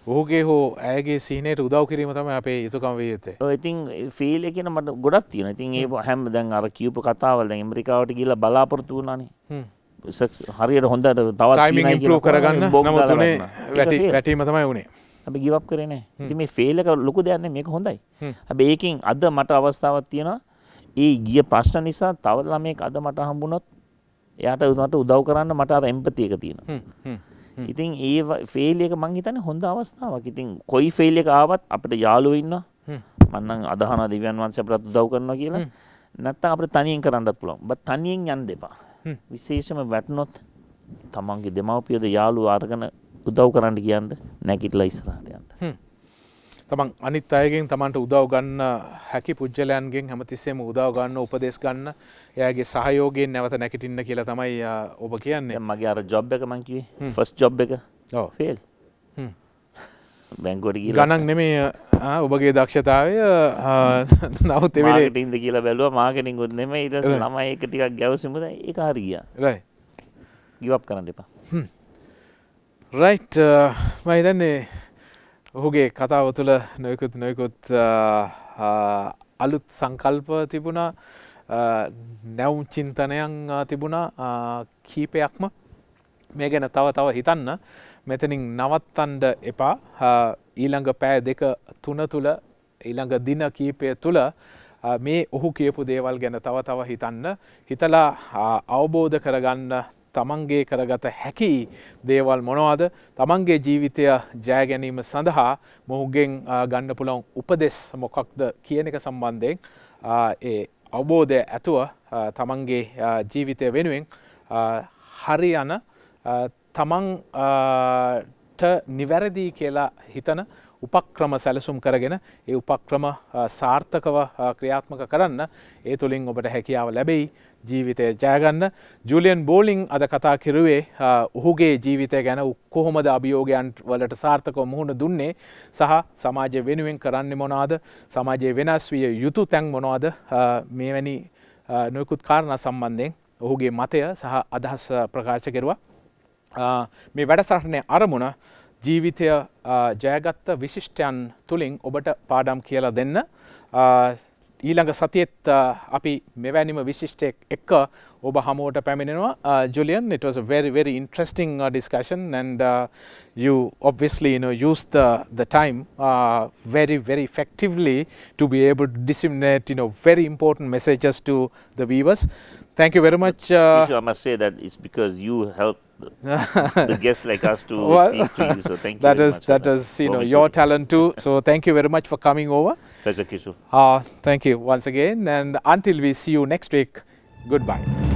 ඔහුගේ හෝ ඇගේ සිහිනයට උදව් කිරීම තමයි අපේ යුතුකම විය යුත්තේ. ඔය ඉතින් ෆීල් එක කියන මට ගොඩක් තියෙනවා. ඉතින් ඒ හැම දැන් අර කියපු කතාවල් දැන් ඇමරිකාවට ගිහලා බලාපොරොත්තු වුණානේ. හරියට හොඳට තවත් ටයිමින් ඉම්ප්‍රූව් කරගන්න නමුත් උනේ වැටීම තමයි උනේ. අපි ගිව් අප් කරේ නැහැ. ඉතින් මේ ෆේල් එක ලොකු දෙයක් නෙමෙයි මේක හොඳයි. හැබැයි ඒකෙන් අද මට අවස්ථාවක් තියෙනවා. ඒ ගිය ප්‍රශ්න නිසා තව ළමයෙක් අද මට හම්බුනොත් එයාට මට උදව් කරන්න මට අර එම්පති එක තියෙනවා. ඉතින් ඒ ෆේල් එක මං හිතන්නේ හොඳ අවස්ථාවක්. ඉතින් කොයි ෆේල් එක ආවත් අපිට යාළුවෝ ඉන්නවා. මම නම් අදහනවා දිව්‍යන් වහන්සේ අපිට උදව් කරනවා කියලා. නැත්තම් අපිට තනියෙන් කරන්නත් පුළුවන්. බත් තනියෙන් යන්න දෙපා. විශේෂම වැටුනොත් තමන්ගේ දෙමව්පියෝද යාළුවෝ අරගෙන උදව් කරන්න කියන්න නැගිටලා ඉස්සරහට යන්න. තමන් අනිත් අයගෙන් තමන්ට උදව් ගන්න හැකි පුජ්‍යලයන්ගෙන් හැමතිස්සෙම උදව් ගන්න උපදෙස් ගන්න එයාගේ සහයෝගයෙන් නැවත නැගිටින්න කියලා තමයි ඔබ කියන්නේ. දැන් මගේ අර ජොබ් එක මං කිව්වේ ෆස්ට් ජොබ් එක. ඔව් ෆේල්. බැංකුවට ගිහලා ගණන් නෙමෙයි ඔබගේ දක්ෂතාවය නමුත් ඒ වෙලේ මාකටිංද කියලා බැලුවා මාකටිං උත් නෙමෙයි ඊට පස්සේ ළමයි එක ටිකක් ගැවසෙමුද ඒක හරි ගියා. රයිට්. ගිව් අප් කරන්න එපා. රයිට් මම හිතන්නේ ඔහුගේ කතාව තුළ නොයෙකුත් අලුත් සංකල්ප තිබුණා නැවුම් චින්තනයන් තිබුණා කීපයක්ම මේ ගැන තව හිතන්න මෙතනින් නවත්තන්න එපා ඊළඟ පැය දෙක තුන තුළ ඊළඟ දින කීපය තුළ මේ ඔහු කියපු දේවල් ගැන තව හිතන්න හිතලා අවබෝධ කරගන්න තමන්ගේ කරගත හැකි දේවල් මොනවාද තමන්ගේ ජීවිතය ජය ගැනීම සඳහා මොහුගෙන් ගන්න පුළුවන් උපදෙස් මොකක්ද කියන එක සම්බන්ධයෙන් ඒ අවබෝධය ඇතුව තමන්ගේ ජීවිතය වෙනුවෙන් හරි යන තමන්ට නිවැරදි කියලා හිතන උපක්‍රම සැලසුම් කරගෙන ඒ උපක්‍රම සාර්ථකව ක්‍රියාත්මක කරන්න ඒ තුළින් ඔබට හැකියාව ලැබෙයි ජීවිතය ජයගන්න. ජුලියන් බෝලිං අද කතා කිරුවේ ඔහුගේ ජීවිතය ගැන කොහොමද අභියෝගයන් වලට සාර්ථකව මුහුණ දුන්නේ සහ සමාජය වෙනුවෙන් කරන්නේ මොනවද සමාජයේ වෙනස් විය යුතු තැන් මොනවද මේවැනි නොයෙකුත් කාරණා සම්බන්ධයෙන් ඔහුගේ මතය සහ අදහස් ප්‍රකාශ කෙරුවා. මේ වැඩසටහනේ අරමුණ ජීවිතය ජයගත්ත විශිෂ්ටයන් තුළින් ඔබට පාඩම් කියලා දෙන්න. ඊළඟ සතියෙත් අපි මෙවැනිම විශිෂ්ටයෙක් එක්ක ඔබ හමුවට පැමිණෙනවා. Julian, it was a very interesting discussion and you obviously used the time very effectively to be able to disseminate very important messages to the viewers. Thank you very much. I must say that it's because you helped the guests like us to speak freely. So thank you. That is your talent too. So thank you very much for coming over. Pleasure, KISHU. Thank you once again, and until we see you next week, goodbye.